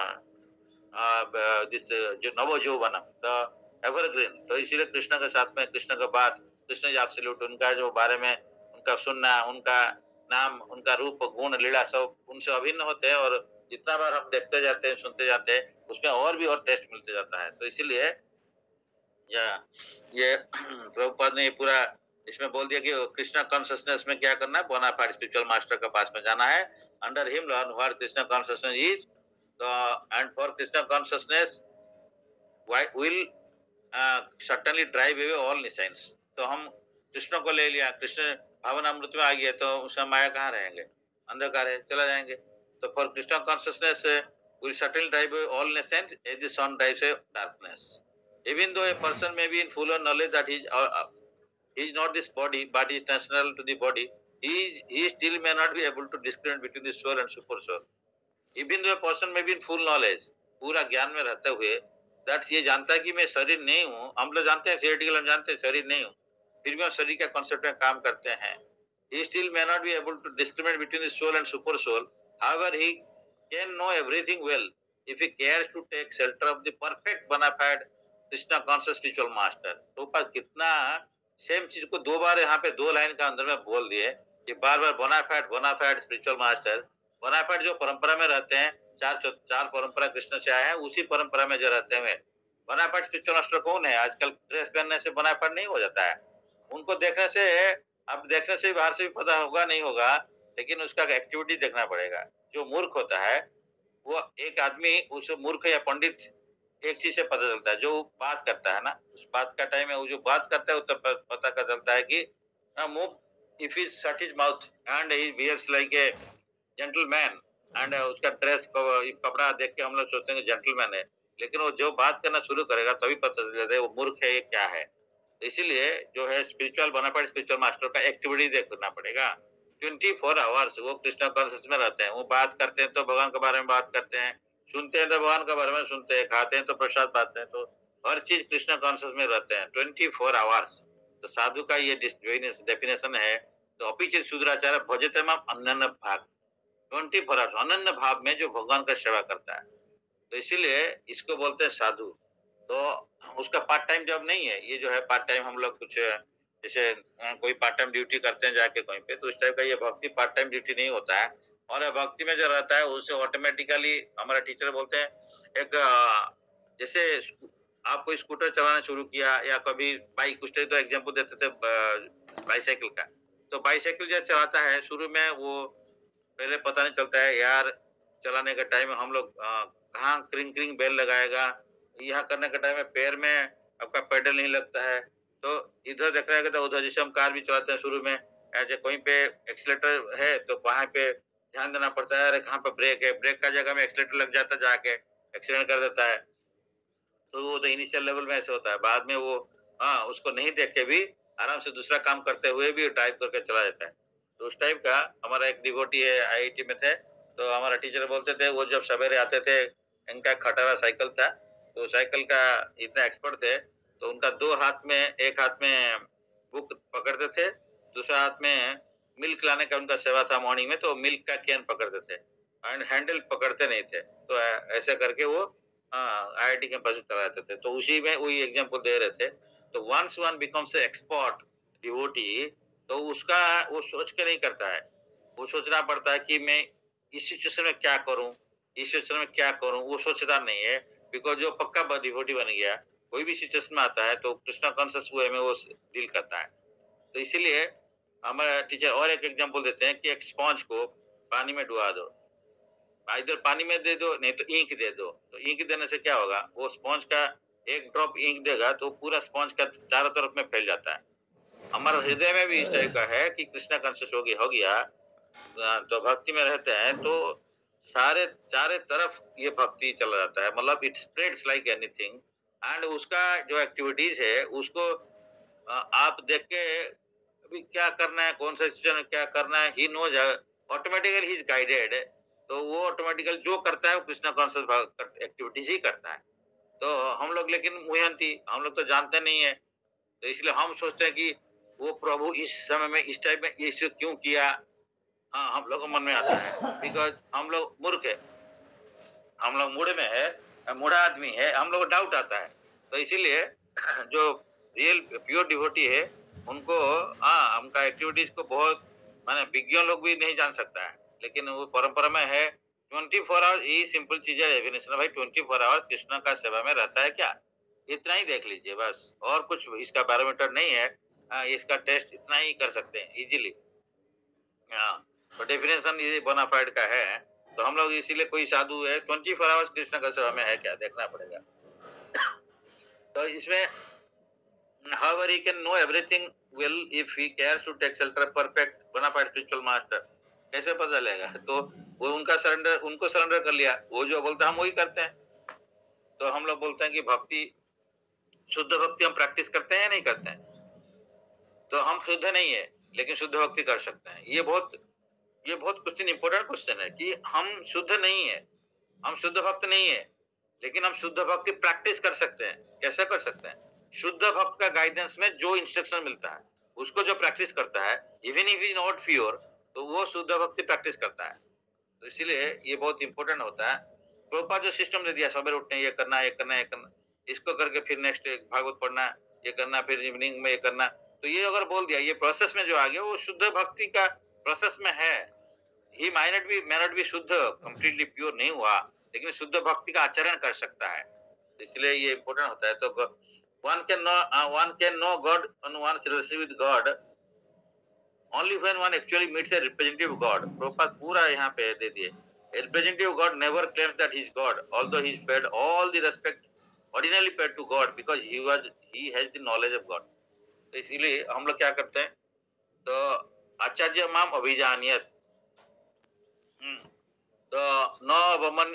this जो नवो यौवनम द एवरग्रीन। तो इसीलिए कृष्ण के साथ में कृष्ण का बात, कृष्ण इज एब्सोल्यूट, उनका जो बारे में उनका सुनना, उनका नाम, उनका रूप गुण लीला सब उनसे अभिन्न होते हैं और जितना बार हम देखते जाते हैं सुनते जाते हैं उसमें और भी और टेस्ट मिलते जाता है। तो इसीलिए या ये प्रभुपाद ने ये पूरा इसमें बोल दिया कि कृष्णा कॉन्शियसनेस में क्या करना है, बोनाफाइड स्पिरिचुअल मास्टर के पास में जाना है, under him learn what Krishna consciousness is. तो and for Krishna consciousness will certainly drive away all nescience. तो हम कृष्ण को ले लिया, कृष्ण भावन अमृत में आ गया तो उसका माया कहाँ रहेंगे, अंधकार है, चला जाएंगे। तो for Krishna consciousness will certainly drive away all nescience as the sun drives away darkness. Even though a person may be in full knowledge that he is, uh, he is not this body, but is transcendental to the body, he, he still may not be able to discriminate between the soul and super soul. Even though a person may be in full knowledge, पूरा ज्ञान में रहते हुए, that ये जानता है कि मैं शरीर नहीं हूँ, हम लोग जानते हैं theoretical हम जानते हैं शरीर नहीं हूँ, फिर भी हम शरीर के concept में काम करते हैं। He still may not be able to discriminate between the soul and super soul. However, he can know everything well if he cares to take shelter of the perfect bona fide Krishna conscious spiritual master. तो पर कितना same चीज को दो बार यहाँ पे दो line का अंदर में बोल दिए कि बार बार bona fide bona fide spiritual master. Bona fide जो परंपरा में रहते हैं, चार चार परंपरा कृष्ण से आए हैं, उसी परंपरा में जो रहते हैं बोनाफाइड स्पिरिचुअल मास्टर कौन है। आजकल ड्रेस पहनने से बोनाफाइड नहीं हो जाता है, उनको देखने से, अब देखने से बाहर से भी पता होगा नहीं होगा, लेकिन उसका एक्टिविटी देखना पड़ेगा। जो मूर्ख होता है वो एक आदमी उस मूर्ख या पंडित एक चीज से पता चलता है, जो बात करता है ना, उस बात का टाइम है, वो जो बात करता है वो तब पता कर चलता है कि move if is shut his mouth and he behaves like a gentleman and उसका ड्रेस कपड़ा देख के हम लोग सोचते हैं जेंटलमैन है, लेकिन वो जो बात करना शुरू करेगा तभी पता चल जाता है वो मूर्ख है, ये क्या है। इसीलिए जो है स्पिरिचुअल बोनाफाइड स्पिरिचुअल मास्टर का एक्टिविटी देखना पड़ेगा। ट्वेंटी फोर आवर्स वो कृष्ण कॉन्शियस में रहते हैं, वो बात करते हैं तो भगवान के बारे में बात करते हैं, सुनते हैं तो भगवान के बारे में सुनते हैं, खाते हैं तो प्रसाद पाते हैं, तो हर चीज कृष्ण कॉन्शियस में रहते हैं ट्वेंटी फोर आवर्स। तो साधु का ये डेफिनेशन है। तो अपिचित शूद्राचार्य भजते माम अनन्य भाग, ट्वेंटी फोर आवर्स अनन्य भाव में जो भगवान का सेवा करता है। तो इसीलिए इसको बोलते हैं साधु। तो उसका पार्ट टाइम जॉब नहीं है, ये जो है पार्ट टाइम हम लोग कुछ जैसे कोई पार्ट टाइम ड्यूटी करते हैं जाके कहीं पे, तो उस टाइप का ये भक्ति पार्ट टाइम ड्यूटी नहीं होता है। और भक्ति में जो रहता है उससे ऑटोमेटिकली हमारा टीचर बोलते हैं एक जैसे आप कोई स्कूटर चलाना शुरू किया या कभी बाइक, कुछ तो एग्जांपल देते थे बाईसाइकिल का। तो बाईसाइकिल जब चलाता है शुरू में वो पहले पता नहीं चलता है यार, चलाने के टाइम में हम लोग कहाँ क्रिंग क्रिंग बेल लगाएगा, यहाँ करने के टाइम में पैर में आपका पेडल नहीं लगता है, तो इधर देख रहा है तो उधर। जैसे हम कार भी चलाते हैं शुरू में ऐसे कहीं पे एक्सीलेटर है तो वहां पे ध्यान देना पड़ता है, अरे कहाँ पे ब्रेक है, ब्रेक का जगह में एक्सीलेटर लग जाता है, जाके एक्सीडेंट कर देता है। तो वो तो इनिशियल लेवल में ऐसे होता है, बाद में वो हाँ उसको नहीं देख के भी आराम से दूसरा काम करते हुए भी ड्राइव करके चला जाता है। तो उस टाइप का हमारा एक डिवोटी है, आई आई टी में थे, तो हमारा टीचर बोलते थे वो जब सवेरे आते थे, इनका खटारा साइकिल था, तो साइकिल का इतना एक्सपर्ट थे, तो उनका दो हाथ में, एक हाथ में बुक पकड़ते थे, दूसरा हाथ में मिल्क लाने का उनका सेवा था मॉर्निंग में, तो मिल्क का कैन पकड़ते थे एंड हैंडल पकड़ते नहीं थे, तो ऐसे करके वो आई आई टी कैंपस में चलाते थे। तो उसी में वही एग्जाम्पल दे रहे थे। तो once one becomes expert devotee, तो उसका वो सोच के नहीं करता है, वो सोचना पड़ता है कि मैं इस सिचुएशन में क्या करूं, इस सिचुएशन में क्या करूं, वो सोचता नहीं है। बिकॉज जो पक्का डिवोटी बन गया, कोई भी सिचुएशन में आता है तो कृष्णा कॉन्शियस वे में वो डील करता है। तो इसीलिए हमारा टीचर और एक एग्जांपल देते हैं कि एक स्पॉन्ज को पानी में डुबा दो, इधर पानी में दे दो, नहीं तो इंक दे दो। तो इंक देने से क्या होगा, वो स्पॉन्ज का एक ड्रॉप इंक देगा तो पूरा स्पॉन्ज का चारों तरफ में फैल जाता है। हमारा हृदय में भी इस टाइप का है कि कृष्णा कॉन्शियस हो गया हो गया तो भक्ति में रहते हैं तो सारे चारे तरफ ये भक्ति चला जाता है, मतलब it spreads like anything. And उसका जो एक्टिविटीज है उसको आप देख के अभी क्या करना है, कौन सा सिचुएशन में क्या करना है, he knows, automatically he is guided. तो वो ऑटोमेटिकली जो करता है वो कृष्णा कॉन्शियस एक्टिविटीज ही करता है। तो हम लोग लेकिन मुहंती, हम लोग तो जानते नहीं है, तो इसलिए हम सोचते हैं कि वो प्रभु इस समय में इस टाइप में इसे क्यों किया। हाँ, हम लोग को मन में आता है बिकॉज हम लोग मूर्ख है, हम लोग मूढ़ में है, मूढ़ा आदमी है, हम लोग को डाउट आता है। तो इसीलिए जो रियल प्योर डिवोटी है उनको हाँ उनका एक्टिविटीज को बहुत माने विज्ञान लोग भी नहीं जान सकता है, लेकिन वो परंपरा में है ट्वेंटी फोर आवर। यही सिंपल चीज है डेफिनेशन भाई, ट्वेंटी फोर आवर कृष्ण का सेवा में रहता है क्या, इतना ही देख लीजिए बस, और कुछ इसका बैरोमीटर नहीं है। आ, इसका टेस्ट इतना ही कर सकते हैं इजीली। हाँ, तो डेफिनेशन ये बोनाफाइड का है। तो हम लोग इसीलिए कोई साधु है ट्वेंटी फोर आवर्स कृष्ण का सेवा में है क्या, देखना पड़ेगा। तो इसमें however he can know everything well if he cares to take shelter perfect bona fide spiritual master, कैसे पता चलेगा। तो वो उनका सरेंडर, उनको सरेंडर कर लिया, वो जो बोलते हैं हम वही करते हैं। तो हम लोग बोलते हैं कि भक्ति, शुद्ध भक्ति हम प्रैक्टिस करते हैं या नहीं करते हैं। तो हम शुद्ध नहीं है लेकिन शुद्ध भक्ति कर सकते हैं। ये बहुत ये बहुत क्वेश्चन इंपॉर्टेंट क्वेश्चन है कि हम शुद्ध नहीं है, हम शुद्ध भक्त नहीं है, लेकिन हम शुद्ध भक्ति प्रैक्टिस कर सकते हैं। कैसे कर सकते हैं, शुद्ध भक्त का गाइडेंस में जो इंस्ट्रक्शन मिलता है उसको जो प्रैक्टिस करता है, even if is not pure, तो वो शुद्ध भक्ति प्रैक्टिस करता है। तो इसीलिए ये बहुत इंपॉर्टेंट होता है। प्रभुपाद जो सिस्टम दे दिया, सवेरे उठने ये करना ये करना ये करना, इसको करके फिर नेक्स्ट भागवत पढ़ना ये करना, फिर इवनिंग में ये करना, तो ये अगर बोल दिया, ये प्रोसेस में जो आ गया वो शुद्ध भक्ति का प्रोसेस में है। He may not be may not be शुद्ध कंप्लीटली प्योर नहीं हुआ, लेकिन शुद्ध भक्ति का आचरण कर सकता है। इसलिए ये इम्पोर्टेंट होता है। तो one can know one can know God on one's relationship with God only when one actually meets a representative God। Prabhupada पूरा यहाँ पे दे दिए, a representative God never claims that he is God, although he is paid all the respect ordinarily paid to God because he was he has the knowledge of God। तो इसीलिए हम लोग क्या करते हैं, तो आचार्य माम अभिजानियत, तो न अवमन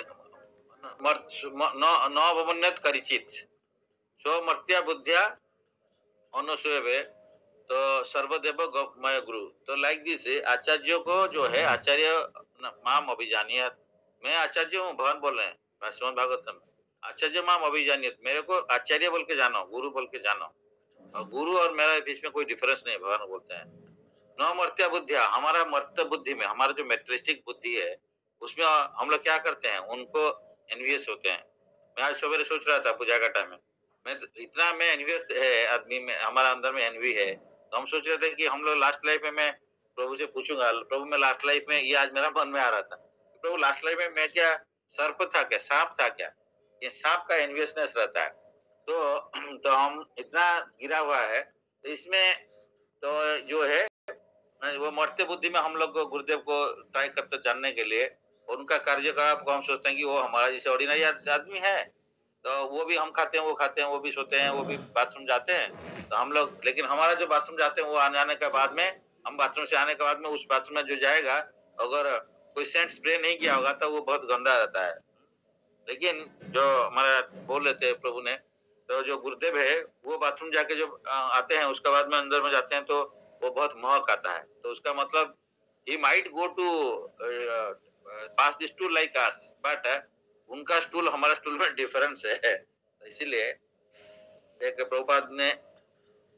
न अवमन्यत करिचित सो मर्त्या बुद्धिया अनुसूयवे, तो सर्वदेव मय गुरु। तो लाइक दिस आचार्यों को जो है आचार्य माम अभिजानियत, मैं आचार्य हूँ, भगवान बोल रहे हैं श्रीमद् भागवतम, आचार्य माम अभिजानियत, मेरे को आचार्य बोल के जानो, गुरु बोल के जानो, और गुरु और मेरे बीच में कोई डिफरेंस नहीं, भगवान बोलते हैं। न मर्त्या बुद्धिया, हमारा मर्त्य बुद्धि में, हमारा जो मेट्रिस्टिक बुद्धि है उसमें हम लोग क्या करते हैं, उनको एनवियस होते हैं। मैं आज सवेरे सोच रहा था पूजा का टाइम में, मैं तो इतना मैं एनवियस है आदमी में, हमारा अंदर में एनवी है। तो हम सोच रहे थे कि हम लोग लास्ट लाइफ में मैं प्रभु से पूछूंगा, प्रभु मैं लास्ट लाइफ में, ये आज मेरा मन में आ रहा था, प्रभु लास्ट लाइफ में मैं क्या सर्प था क्या, सांप था क्या, ये सांप का एनवियसनेस रहता है। तो तो हम इतना गिरा हुआ है, तो इसमें तो जो है वो मर्त्य बुद्धि में हम लोग गुरुदेव को ट्राई करते जानने के लिए, उनका कार्यकलाप को हम सोचते हैं कि वो हमारा जैसे ऑर्डिनरी आदमी है, तो वो भी हम खाते हैं, वो खाते हैं, वो भी सोते हैं, वो भी बाथरूम जाते हैं। तो हम लोग, लेकिन हमारा जो बाथरूम जाते हैं वो आने आने के बाद में, हम बाथरूम से आने के बाद में उस बाथरूम में जो जाएगा, अगर कोई सेंट स्प्रे नहीं किया होगा तो वो बहुत गंदा रहता है। लेकिन जो हमारा बोल रहे थे प्रभु ने, तो जो गुरुदेव है वो बाथरूम जाके जो आते हैं उसके बाद में अंदर में जाते हैं तो वो बहुत महक आता है। तो उसका मतलब he might go to uh, pass the stool like us, but uh, उनका स्टूल हमारा स्टूल में डिफरेंस है। इसीलिए एक प्रभुपाद ने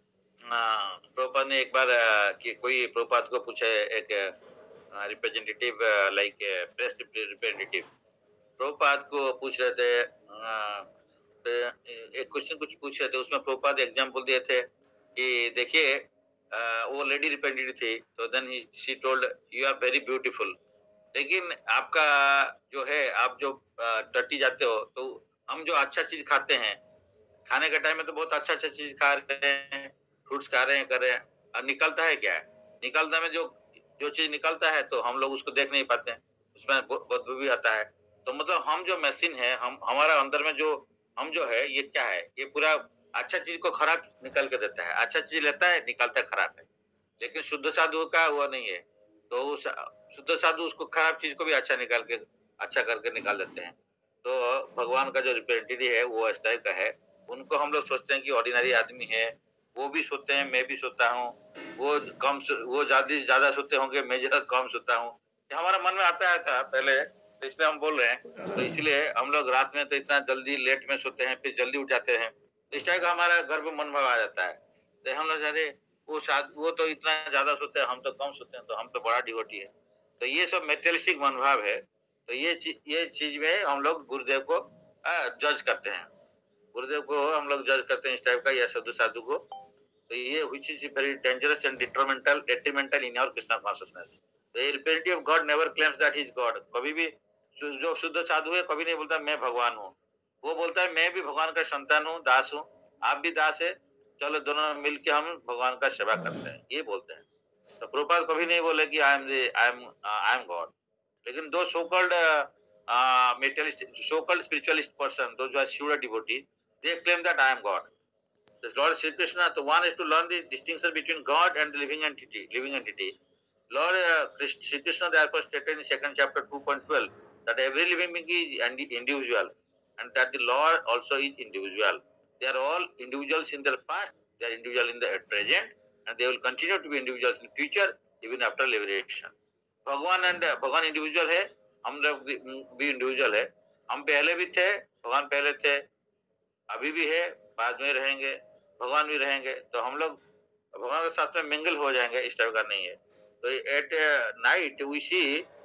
प्रभुपाद ने एक बार अ, कि कोई प्रभुपाद को पूछे, एक representative like press representative Prabhupada को पूछ रहे थे, अ, तो एक क्वेश्चन कुछ पूछ रहे थे, उसमें प्रभुपाद एग्जांपल दिए थे कि देखिए अ, वो लेडी रिप्रेजेंटेटिव थी, तो then she told you are very beautiful, लेकिन आपका जो है, आप जो अ, टट्टी जाते हो, तो हम जो अच्छा चीज खाते हैं, खाने के टाइम में तो बहुत अच्छा अच्छा चीज खा रहे हैं, फ्रूट्स खा रहे हैं, कर रहे हैं, और निकलता है क्या है? निकलता में जो जो चीज निकलता है तो हम लोग उसको देख नहीं पाते हैं, उसमें ब- बदबू भी आता है। तो मतलब हम जो मशीन है, हम हमारा अंदर में जो हम जो है, ये क्या है? ये पूरा अच्छा चीज को खराब निकल के देता है, अच्छा चीज लेता है, निकालता है खराब है। लेकिन शुद्ध साधु का वो नहीं है, तो उस शुद्ध साधु उसको खराब चीज को भी अच्छा निकाल के अच्छा करके निकाल देते हैं। तो भगवान का जो रिप्रेजेंटेटिव है वो इस टाइप का है। उनको हम लोग सोचते हैं कि ऑर्डिनरी आदमी है, वो भी सोते हैं, मैं भी सोता हूँ, वो कम सो- वो ज्यादा ज्यादा सोते होंगे, मैं ज्यादा कम सोता हूँ, ये हमारा मन में आता है था पहले, तो इसलिए हम बोल रहे हैं। तो इसलिए हम लोग रात में तो इतना जल्दी लेट में सोते हैं, फिर जल्दी उठ जाते हैं, तो इस टाइप का हमारा घर में मन भाव आ जाता है। तो हम लोग अरे वो शाद वो तो इतना ज्यादा सोते हैं, हम तो कम सोते हैं, तो हम तो बड़ा डिवोटी है। तो ये सब मेटेरियलिस्टिक मनोभाव है। तो ये चीज ये चीज में हम लोग गुरुदेव को जज करते हैं, गुरुदेव को हम लोग जज करते हैं इस टाइप का, या साधु साधु को। तो ये which is very dangerous and detrimental detrimental in our Krishna consciousness. The representative of God never claims that he is God. कभी भी जो जो शुद्ध साधु है कभी नहीं बोलता मैं भगवान हूँ, वो बोलता है मैं भी भगवान का संतान हूँ, दास हूँ, आप भी दास है, चलो दोनों मिलके हम भगवान का सेवा करते हैं, ये बोलते हैं। तो प्रभुपाद कभी नहीं बोले कि I am I am I am God. लेकिन दो so called materialist, so called spiritualist person, those who are Shiva devotee, they claim that I am God. The Lord Sri Krishna, the one is to learn the distinction between God and the living entity. Living entity. Lord uh, Sri Krishna therefore stated in second chapter two point twelve that every living being is individual, and that the Lord also is individual. They are all individuals in their past, they are individual in the present, and they will continue to be individuals in future even after liberation. भगवान and भगवान individual है, हम लोग भी, भी individual है। हम पहले भी थे, भगवान पहले थे, अभी भी है, बाद में रहेंगे, भगवान भी रहेंगे। तो हम लोग भगवान के साथ में मिंगल हो जाएंगे, इस टाइप का नहीं है। तो at night we see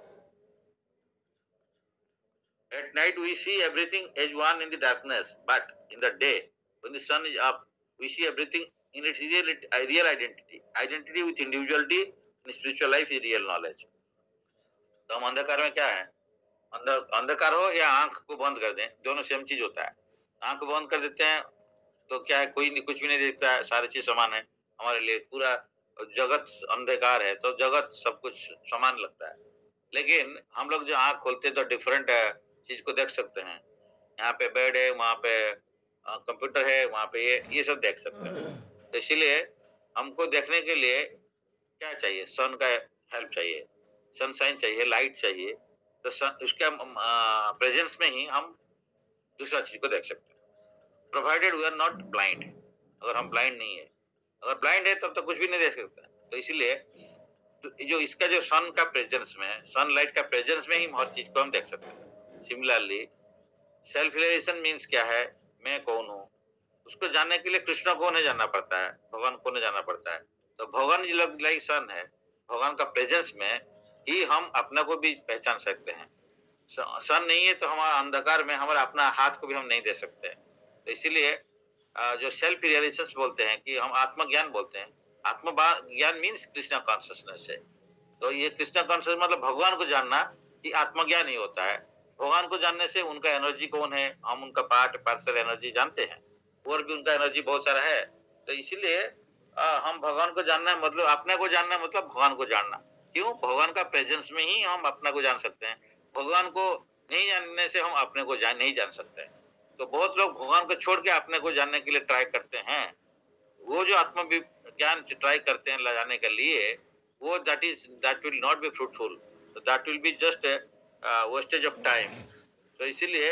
at night we see everything as one in the darkness, but in the day when the sun is up we see everything in its real real identity. Identity with individuality in spiritual life is real knowledge. तो हम अंधकार में क्या है, अंध अंधकार हो या आंख को बंद कर दें, दोनों सेम चीज होता है। आंख को बंद कर देते हैं तो क्या है, कोई नहीं, कुछ भी नहीं दिखता है, सारी चीज समान है हमारे लिए, पूरा जगत अंधकार है, तो जगत सब कुछ समान लगता है। लेकिन हम लोग जो आंख खोलते हैं तो डिफरेंट चीज को देख सकते हैं। यहाँ पे बेड है, वहाँ पे कंप्यूटर है, वहाँ पे ये ये सब देख सकते हैं। तो इसीलिए हमको देखने के लिए क्या चाहिए, सन का हेल्प चाहिए, सनशाइन चाहिए, लाइट चाहिए। तो सन, उसके प्रेजेंस में ही हम दूसरा चीज को देख सकते हैं, provided we are not blind. अगर हम ब्लाइंड नहीं है, अगर ब्लाइंड है तब तो कुछ भी नहीं देख सकते। तो इसीलिए तो जो इसका जो सन का प्रेजेंस में, सनलाइट का प्रेजेंस में ही हर चीज को हम देख सकते हैं। सिमिलरली सेल्फ रियलाइजेशन मीन्स क्या है, मैं कौन हूँ, उसको जानने के लिए कृष्ण को नहीं जानना पड़ता है, भगवान को नहीं जानना पड़ता है। तो भगवान जो लाइक सन है, भगवान का प्रेजेंस में ही हम अपना को भी पहचान सकते हैं। सन नहीं है तो हमारा अंधकार में हमारा अपना हाथ को भी हम नहीं दे सकते। तो इसीलिए जो सेल्फ रियलाइजेशन बोलते हैं कि हम आत्मज्ञान बोलते हैं, आत्मज्ञान मीन्स कृष्णा कॉन्शियसनेस है। तो ये कृष्णा कॉन्शियस मतलब भगवान को जानना, कि आत्मज्ञान ही होता है। भगवान को जानने से उनका एनर्जी कौन है, हम उनका पार्ट पार्सल एनर्जी जानते हैं, और भी उनका एनर्जी बहुत सारा है। तो इसीलिए हम भगवान को जानना मतलब अपने को जानना, मतलब भगवान को जानना। क्यों? भगवान का प्रेजेंस में ही हम अपना को जान सकते हैं। भगवान को नहीं जानने से हम अपने को जान नहीं जान सकते। तो बहुत लोग भगवान को छोड़ के अपने को जानने के लिए ट्राई करते हैं। वो जो आत्म ज्ञान ट्राई करते हैं लगाने के लिए, वो that is that will not be fruitful, that will be just wastage of time. तो इसीलिए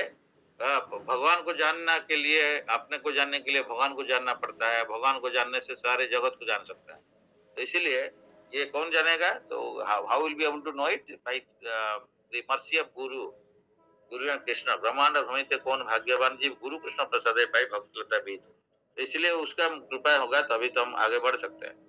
भगवान को जानना के लिए, अपने को जानने के लिए भगवान को जानना पड़ता है। भगवान को जानने से सारे जगत को जान सकता है। तो इसीलिए ये कौन जानेगा, तो how will be able to know it, by the mercy of guru, guru and Krishna. ब्रह्मांड भ्रमित कौन भाग्यवान जीव, गुरु कृष्ण प्रसाद पाई भक्त लता बीज। इसलिए उसका कृपा होगा तभी तो हम आगे बढ़ सकते हैं।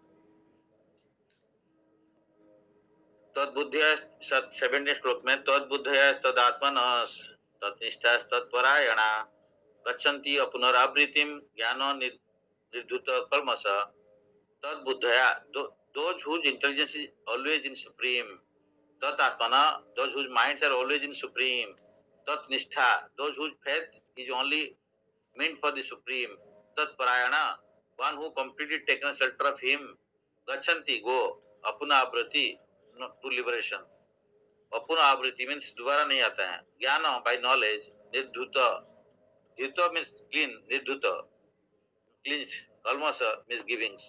तद्बुद्धिया सेवेंटी श्लोक में तद्बुद्धया तदात्मनः तत्निष्ठा तत्परायणा गच्छन्ति पुनरावृत्तिम ज्ञान निर्धूत कर्मस तद्बुद्धया those whose intelligence is always in supreme tat atmana, those whose minds are always in supreme tat nishtha, those whose faith is only meant for the supreme tat parayana, one who completely taken shelter of him gachanti go apuna avriti to liberation. apuna avriti means दोबारा नहीं आता है. ज्ञान by knowledge, nirdhuta, dhita means clean, nirdhuta cleanse almost uh, misgivings.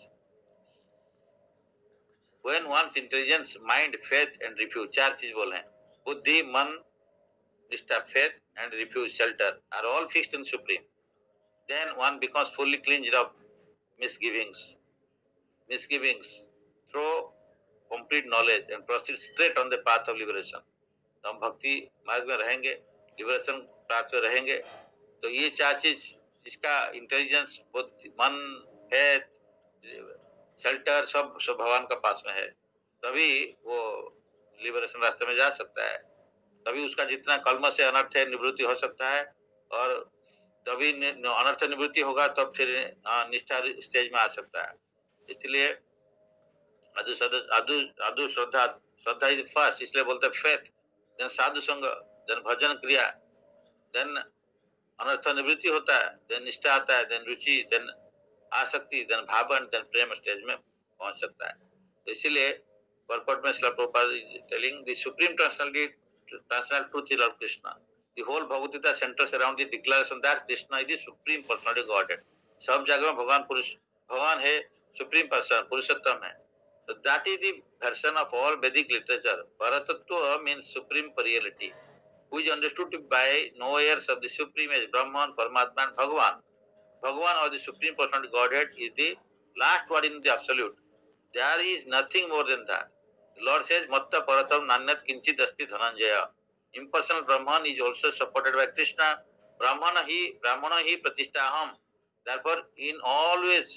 When one's intelligence, mind, faith and refuge, चार चीज बोले हैं, बुद्धि, मन, निष्ठा, faith and refuge, shelter are all fixed in supreme. Then one becomes fully cleansed of misgivings. Misgivings through complete knowledge and proceed straight on the path of liberation. तो हम भक्ति मार्ग में रहेंगे, लिबरेशन पाथ में रहेंगे, तो ये चार चीज जिसका इंटेलिजेंस, बुद्धि, मन, faith, शेल्टर सब सब भगवान का पास में है, तभी वो लिबरेशन रास्ते में जा सकता है, तभी उसका जितना कलम से अनर्थ है निवृत्ति हो सकता है, और तभी अनर्थ निवृत्ति होगा तब तो फिर निष्ठा स्टेज में आ सकता है. इसलिए अदु अदु अदु श्रद्धा, श्रद्धा इज फर्स्ट, इसलिए बोलते हैं फेथ, देन साधु संग, देन भजन क्रिया, देन अनर्थ निवृत्ति होता है, देन निष्ठा आता है, देन रुचि, देन आसक्ति, देन भावन, देन प्रेम स्टेज में पहुंच सकता है. तो इसीलिए परपट में Srila Prabhupada telling the supreme personality, personal truth is lord Krishna. The whole Bhagavad Gita centres around the declaration that Krishna is the supreme personality godhead. सब जगह में भगवान पुरुष, भगवान है, सुप्रीम पर्सन, पुरुषोत्तम है. तो that is the version of all Vedic literature. परतत्व means supreme reality, which is understood by knowers of the supreme as Brahman, Paramatma and भगवान. Bhagavan or the Supreme Personality Godhead is the last word in the Absolute. There is nothing more than that. The Lord says, Matta Paratam Nanyat Kinchit Asti Dhananjaya. Impersonal Brahman is also supported by Krishna. Brahmana hi, Brahmana hi Pratishtaham. Therefore, in all ways,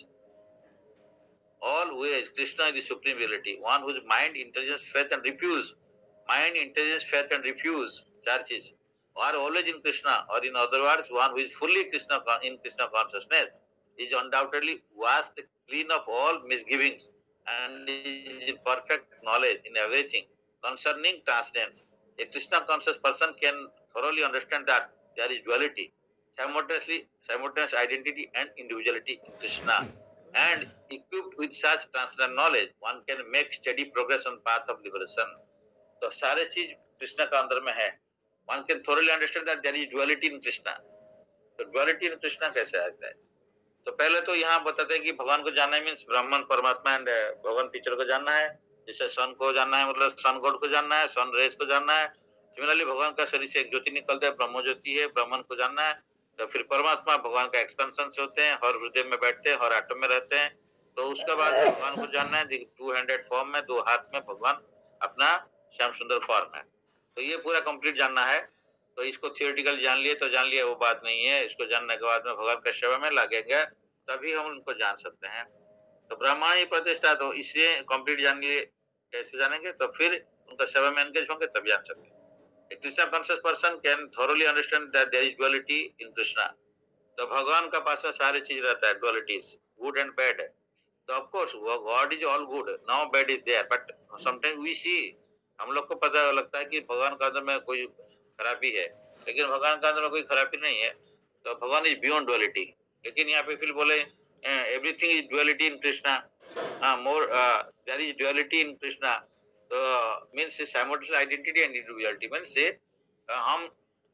all ways, Krishna is the Supreme Reality. One whose mind, intelligence, faith and refuse. Mind, intelligence, faith and refuse. Churches. Or always in Krishna, or in other words, one who is fully Krishna in Krishna consciousness is undoubtedly washed clean of all misgivings and is perfect knowledge in everything concerning transcendence. A Krishna conscious person can thoroughly understand that there is duality, simultaneously simultaneous identity and individuality in Krishna. And equipped with such transcendent knowledge, one can make steady progress on path of liberation. तो सारे चीज कृष्ण का अंदर में है. One can thoroughly understand that there is duality in Krishna. तो duality in Krishna कैसे आता है? तो पहले तो यहाँ बताते हैं कि भगवान को जानना है मीन्स ब्राह्मण, परमात्मा एंड भगवान टीचर को जानना है. जैसे सन को जानना है मतलब सन गॉड को जानना है, सन रेस को जानना है. सिमिलरली भगवान का शरीर से एक ज्योति निकलता है, ब्रह्म ज्योति है, ब्राह्मण को जानना है. तो फिर परमात्मा भगवान का एक्सपेंशन से होते हैं, हर हृदय में बैठते हैं, हर एटम में रहते हैं. तो उसके बाद भगवान को जानना है टू हैंडेड फॉर्म में, दो हाथ में भगवान अपना श्याम सुंदर फॉर्म है. तो ये पूरा कंप्लीट जानना है. तो इसको थियोरेटिकल जान लिए तो जान लिया, वो बात नहीं है. इसको जानने के बाद में भगवान के सेवा में लगेंगे तभी हम उनको जान सकते हैं. तो ब्रह्मांड ही प्रतिष्ठा, तो इससे कंप्लीट जान लिए. कैसे जानेंगे? तो फिर उनका सेवा में एंगेज होंगे तब जान सकते हैं. A Krishna conscious person can thoroughly understand that there is duality in Krishna. तो भगवान का पास में सारे चीज रहता है, dualities, good and bad. तो of course God is all good, no bad is there, but sometimes we see, हम लोग को पता लगता है कि भगवान का अंदर में कोई खराबी है, लेकिन भगवान का अंदर में कोई खराबी नहीं है. तो भगवान इज बियॉन्ड डुअलिटी. लेकिन यहाँ पे फिर बोले everything is duality in Krishna, more there is duality in Krishna. तो means simultaneous identity and individuality means से हम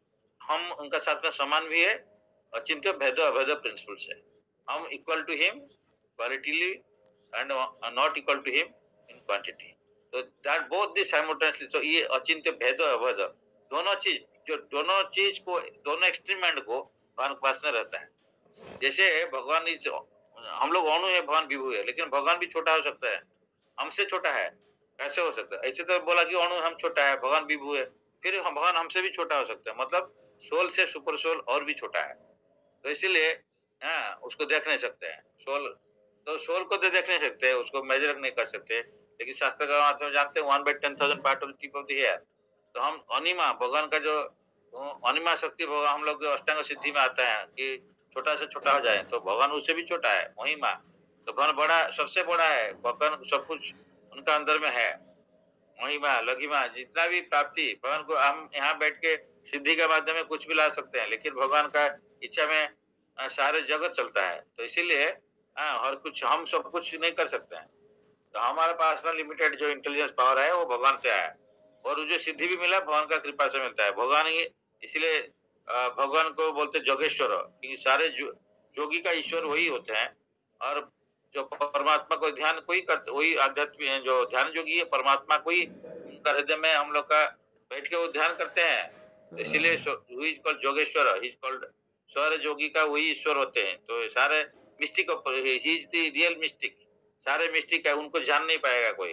हम उनका साथ में समान भी है, अचिंत्य भेद अभेद प्रिंसिपल से. हम equal to him qualitatively and not equal to him in quantity. तो दैट बोथ दिस साइमल्टेनियसली. तो ये अचिंत्य भेद अभेद दोनों चीज, जो दोनों चीज को, दोनों एक्सट्रीम एंड को भगवान के पास में रहता है. जैसे भगवान इस, हम लोग अणु है, भगवान विभु है, लेकिन भगवान भी छोटा हो सकता है, हमसे छोटा है. कैसे हो सकता है? ऐसे तो बोला कि अणु हम छोटा है, भगवान विभु है, फिर भगवान हमसे भी छोटा हो सकता है. मतलब सोल से सुपर सोल और भी छोटा है. तो इसीलिए हाँ, उसको देख नहीं सकते हैं। सोल तो सोल को तो देख नहीं सकते, उसको मेज़र नहीं कर सकते। लेकिन शास्त्र का माध्यम जानते हैं one by ten thousand part of the tip of the hair. तो हम अनिमा भगवान का जो अ, अनिमा शक्ति भगवान हम लोग जो अष्टांग सिद्धि में आता है कि छोटा से छोटा हो जाए, तो भगवान उससे भी छोटा है, महिमा। तो भगवान बड़ा सबसे बड़ा है, भगवान सब कुछ उनका अंदर में है। महिमा, लघिमा जितना भी प्राप्ति भगवान को हम यहाँ बैठ के सिद्धि के माध्यम में कुछ भी ला सकते हैं, लेकिन भगवान का इच्छा में अ, सारे जगत चलता है। तो इसीलिए हाँ, हर कुछ हम सब कुछ नहीं कर सकते हैं। तो हमारे पास में लिमिटेड जो इंटेलिजेंस पावर है वो भगवान से आया है। और वो जो सिद्धि भी मिला भगवान का कृपा से मिलता है। भगवान ही इसलिए अ, भगवान को बोलते जोगेश्वर क्योंकि सारे जो जोगी का ईश्वर वही होते हैं और जो परमात्मा को ध्यान कोई करते वही आध्यात्मिक जो ध्यान जोगी है परमात्मा को ही उनका हृदय में हम लोग का बैठ के वो ध्यान करते हैं। तो इसीलिए who is called Yogeshwar, he is called स्वर जोगी का वही ईश्वर होते हैं। तो सारे mystic he is the real mystic. सारे मिस्टिक है, उनको जान नहीं पाएगा कोई।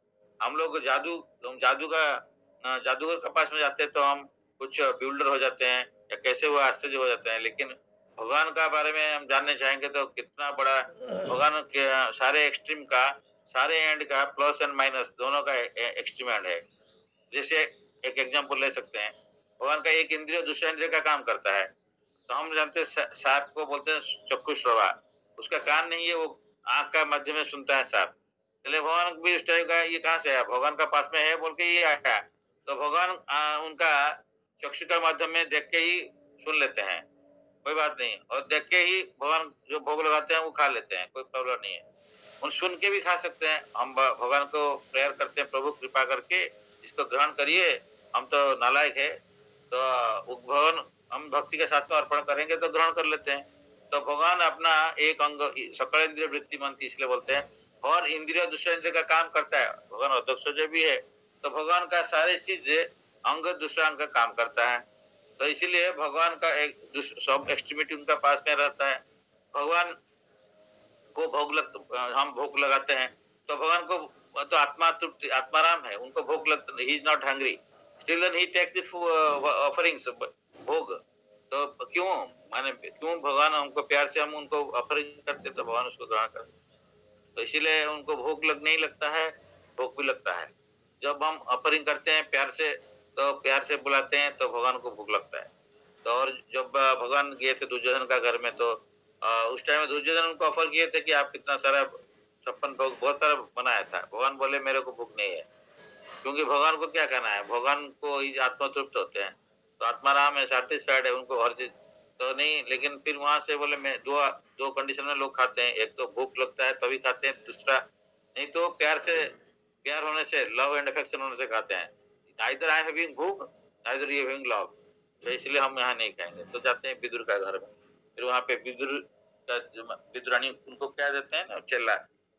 हम लोग जादू हम जादू का अ, जादूगर के पास में जाते हैं तो हम कुछ बिल्डर हो जाते हैं या कैसे वो आश्चर्य हो जाते हैं, लेकिन भगवान का बारे में हम जानने चाहेंगे तो कितना बड़ा भगवान के सारे एक्सट्रीम का सारे एंड का प्लस एंड माइनस दोनों का एक्सट्रीम एंड है। जैसे एक एग्जांपल ले सकते हैं, भगवान का एक इंद्रिय दूसरे इंद्रिय का काम करता है। तो हम जानते हैं सा- सांप को बोलते हैं चक्षु श्रवा, उसका कान नहीं है, वो आंख का माध्यम में सुनता है सांप। चले भगवान भी इस टाइप का ये कहाँ से आया, भगवान का पास में है बोल के ये आया। तो भगवान आ, उनका चक्षु का माध्यम में देख के ही सुन लेते हैं, कोई बात नहीं। और देख के ही भगवान जो भोग लगाते हैं वो खा लेते हैं, कोई प्रॉब्लम नहीं है। उन सुन के भी खा सकते हैं। हम भ- भगवान को प्रेयर करते हैं, प्रभु कृपा करके इसको ग्रहण करिए, हम तो नालायक है। तो वो भगवान हम भक्ति के साथ में अर्पण करेंगे तो ग्रहण कर लेते हैं। तो भगवान अपना एक अंग सकल इंद्रिय वृत्ति मनती इसलिए बोलते हैं, और इंद्रिय दूसरे इंद्रिय का काम करता है। भगवान अध्यक्ष जो भी है, तो भगवान का सारे चीज अंग दूसरा अंग का काम करता है। तो इसीलिए भगवान का एक दूस- सब एक्सट्रीमिटी उनका पास में रहता है। भगवान को भोग लग हम भोग लगाते हैं तो भगवान को तो आत्मा तृप्ति आत्माराम है, उनको भोग लग he is not hungry, still then he takes the offerings भोग। तो क्यों माने क्यों भगवान हमको प्यार से हम उनको ऑफरिंग करते तो भगवान उसको ग्रहण करते। तो इसीलिए उनको भोग लग नहीं लगता है, भोग भी लगता है। जब हम ऑफरिंग करते हैं प्यार से, तो प्यार से बुलाते हैं तो भगवान को भोग लगता है। तो और जब अ, भगवान गए थे दुर्योधन का घर में, तो अ, उस टाइम में दुर्योधन उनको ऑफर किए थे कि आप कितना सारा छप्पन भोग बहुत सारा बनाया था। भगवान बोले मेरे को भूख नहीं है, क्योंकि भगवान को क्या कहना है, भगवान को ही आत्मा तृप्त होते हैं। तो आत्माराम है, सैटिस्फाइड है, उनको हर चीज तो नहीं। लेकिन फिर वहां से बोले मैं दो दो कंडीशन में लोग खाते हैं, एक तो भूख लगता है तभी खाते हैं, दूसरा नहीं तो प्यार से प्यार होने से लव एंड अफेक्शन होने से खाते हैं। नाइदर आई हैविंग भूख नाइदर यू हैविंग लव। तो इसलिए हम यहाँ नहीं खाएंगे। तो जाते हैं विदुर का घर में, फिर वहां पे विदुर का विदुरानी उनको क्या देते हैं ना, चेला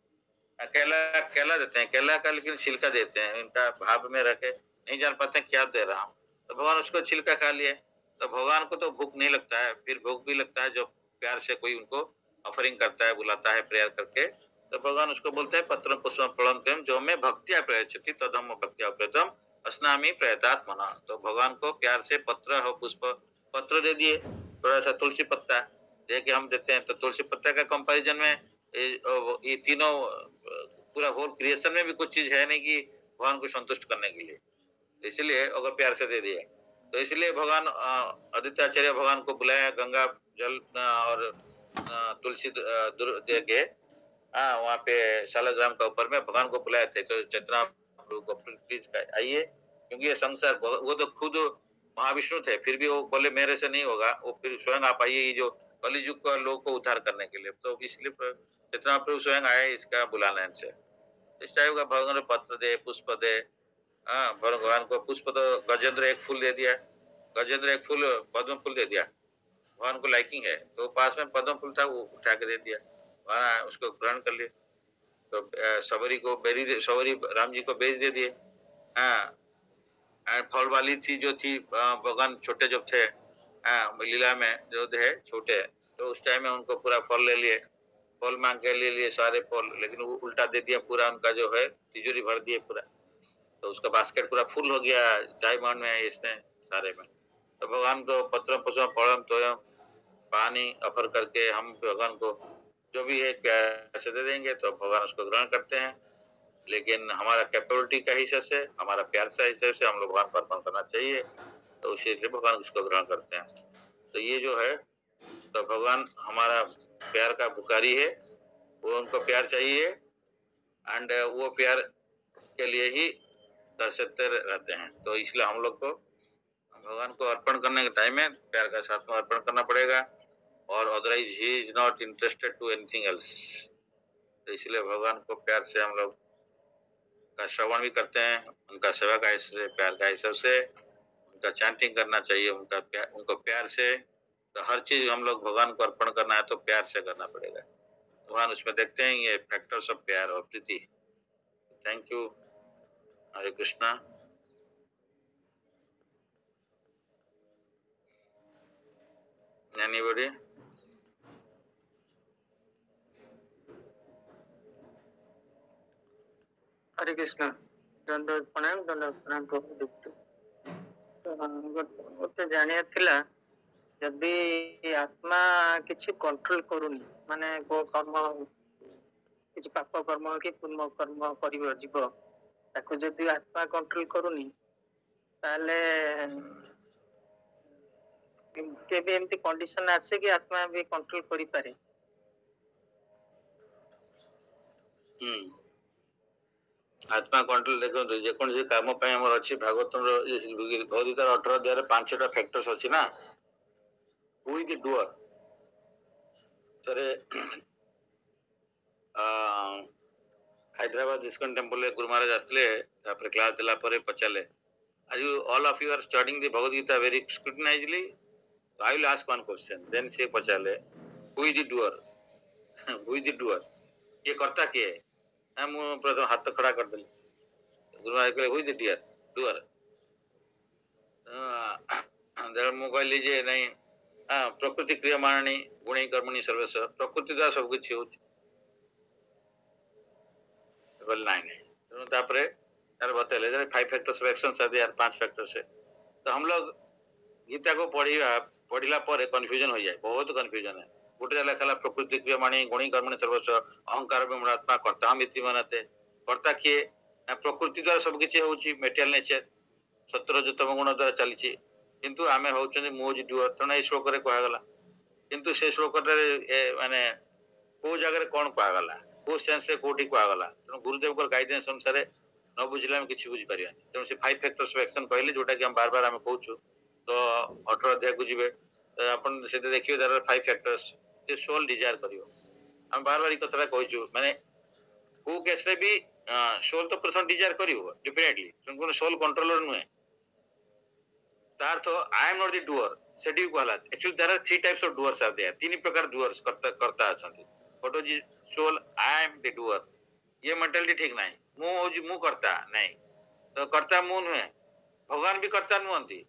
केला केला देते हैं, केला का लेकिन छिलका देते हैं, इनका भाव में रखे नहीं जान पाते क्या दे रहा हूँ। तो भगवान उसको छिलका खा लिए। तो भगवान को तो भूख नहीं लगता है, फिर भूख भी लगता है जब प्यार से कोई उनको ऑफरिंग करता है, बुलाता है प्रेयर करके। तो भगवान उसको बोलते हैं पत्र पुष्प फलम जो में भक्तिया प्रयच्छति तदम भक्तिया प्रतम अस्नामी प्रयतात्मना। तो भगवान को प्यार से पत्र हो पुष्प पत्र दे दिए, थोड़ा सा तुलसी पत्ता दे के हम देते हैं। तो तुलसी पत्ता का कंपैरिजन में ये ये तीनों पूरा होल क्रिएशन में भी कुछ चीज है नहीं कि भगवान को संतुष्ट करने के लिए। तो इसलिए अगर प्यार से दे दिए, तो इसलिए भगवान आदित्याचार्य भगवान को बुलाया, गंगा जल अ, और अ, तुलसी अ, दुर- दे के हाँ वहाँ पे शालाग्राम का ऊपर में भगवान को बुलाए थे। तो चेतना प्रभु को प्लीज आइए, क्योंकि ये संसार वो तो खुद महाविष्णु थे, फिर भी वो बोले मेरे से नहीं होगा, वो फिर स्वयं आप आइए, ये जो कलिजुग का लोग को उद्धार करने के लिए। तो इसलिए चेतना प्रभु स्वयं आए इसका बुलाने से। इस टाइप का भगवान पत्र दे पुष्प दे। हाँ भगवान को पुष्प तो गजेंद्र एक फूल दे दिया, गजेंद्र एक फूल पद्म फूल दे दिया, भगवान को लाइकिंग है तो पास में पद्म फूल था वो उठा के दे दिया, वहां उसको ग्रहण कर लिया। तो अ, सबरी को बेरी दे, सबरी राम जी को बेच दे दिए। हाँ फल वाली थी जो थी अ, भगवान छोटे जब थे हाँ लीला में जो है छोटे, तो उस टाइम में उनको पूरा फल ले लिए, फल मांग के ले लिए सारे फल, लेकिन वो उल्टा दे दिया पूरा, उनका जो है तिजोरी भर दिए पूरा। तो उसका बास्केट पूरा फुल हो गया डायमंड में इसमें सारे में। तो भगवान को पत्र पुष्प फलम तोयम पानी ऑफर करके हम भगवान को जो भी है प्यार से दे देंगे तो भगवान उसको ग्रहण करते हैं। लेकिन हमारा कैपेबिलिटी का हिसाब से, हमारा प्यार से हिसाब से हम लोग भगवान को अर्पण करना चाहिए, तो उसी से भगवान उसको ग्रहण करते हैं। तो ये जो है, तो भगवान हमारा प्यार का भिखारी है, वो उनको प्यार चाहिए एंड वो प्यार के लिए ही तरसते रहते हैं। तो इसलिए हम लोग को भगवान को अर्पण करने के टाइम में प्यार का साथ में अर्पण करना पड़ेगा, और otherwise he is not interested to anything else. तो इसलिए भगवान को प्यार से हम लोग का श्रवण भी करते हैं, उनका सेवा का हिस्से, प्यार का हिसाब से उनका चैंटिंग करना चाहिए, उनका प्यार, उनको प्यार से। तो हर चीज हम लोग भगवान को अर्पण करना है तो प्यार से करना पड़ेगा। भगवान उसमें देखते हैं ये फैक्टर्स ऑफ प्यार और प्रीति। Thank you. Hare Krishna. Anybody? Hare Krishna. दंडवत प्रणाम, दंडवत प्रणाम प्रभु। गोटे जानिया थिला, जब भी आत्मा किसी कंट्रोल करूनी, माने को कर्म किसी पाप कर्म कि पुण्य कर्म करिवो जीव, ताको जदि आत्मा कंट्रोल करूनी, ताले केबे एमती कंडीशन आसे कि आत्मा भी कंट्रोल करि पारे? हम्म आत्मा कंट्रोल देखो, जेकोसी काम हम अच्छी भागवत भगवदगीता अठारह अध्याय पांचटा फैक्टर्स अच्छी ना। Who is the doer? Hyderabad ISKCON temple Guru Maharaj आसले, क्लास देला पचारे, Are you all of you are studying the Bhagavad Gita very scrutinizedly? So I will ask one question. Then से पचाले, who is the doer? Who is the doer? ये करता क्या है? हम प्रथम हाथ खड़ा कर दिले। गुरु महाराज कहले, who is the doer? Doer. जरा मोबाइल लीजिए नहीं, हाँ प्रकृति क्रियमाणी गुणी कर्मणि सर्वस्व, प्रकृति द्वारा सब कुछ होची। बोल नहीं नहीं, तो तापरे यार बतेले जरा फाइव फैक्टर्स ऑफ एक्शंस आदि यार पांच फैक्टर्स है। तो हम लोग गीता को पढ़िया पढ़िला पर कन्फ्यूजन हो जाए, बहुत कन्फ्यूजन है। गोटे लिखा प्रकृति क्रियमाणी गुणी कर्मणि सर्वस्व अहंकार विमूढ़ात्मा कर्ता हम इति मनते। कर्ता किए ना? प्रकृति द्वारा सब किछि होउची, मेटेरियल नेचर सत्र जो तम गुण द्वारा चलीछि, किंतु आमे होउछन मोज डुअर। तने श्लोक रे कहला गला, किंतु से श्लोक रे माने को जगह रे कोन कहला गला, को सेंस से कोठी कहला गला। तने गुरुदेव को गाइडेंस अनुसार न बुझिला हम किछि बुझि परिया। तने से फाइव फैक्टर्स ऑफ एक्शन कहले, जोटा कि हम बार बार हम कहूछु। तो अठारह अध्याय को जीवे, तो अपन से देखियो देयर आर फाइव फैक्टर्स जे सोल डिजायर करियो। हम बार बार ई कथरा कहूछु, माने को केस रे भी सोल तो प्रथम डिजायर करियो डेफिनेटली, तुम सोल कंट्रोलर नुहे। तार तो I am not the doer सेठी कहला। Actually there are three types of doers are there, तीन प्रकार डूअर्स करता करता अछंती। What is soul? I am the doer. ये मेंटालिटी ठीक नाही। मु होजी मु करता नाही, तो करता मु नुहे। भगवान भी करता नुहंती,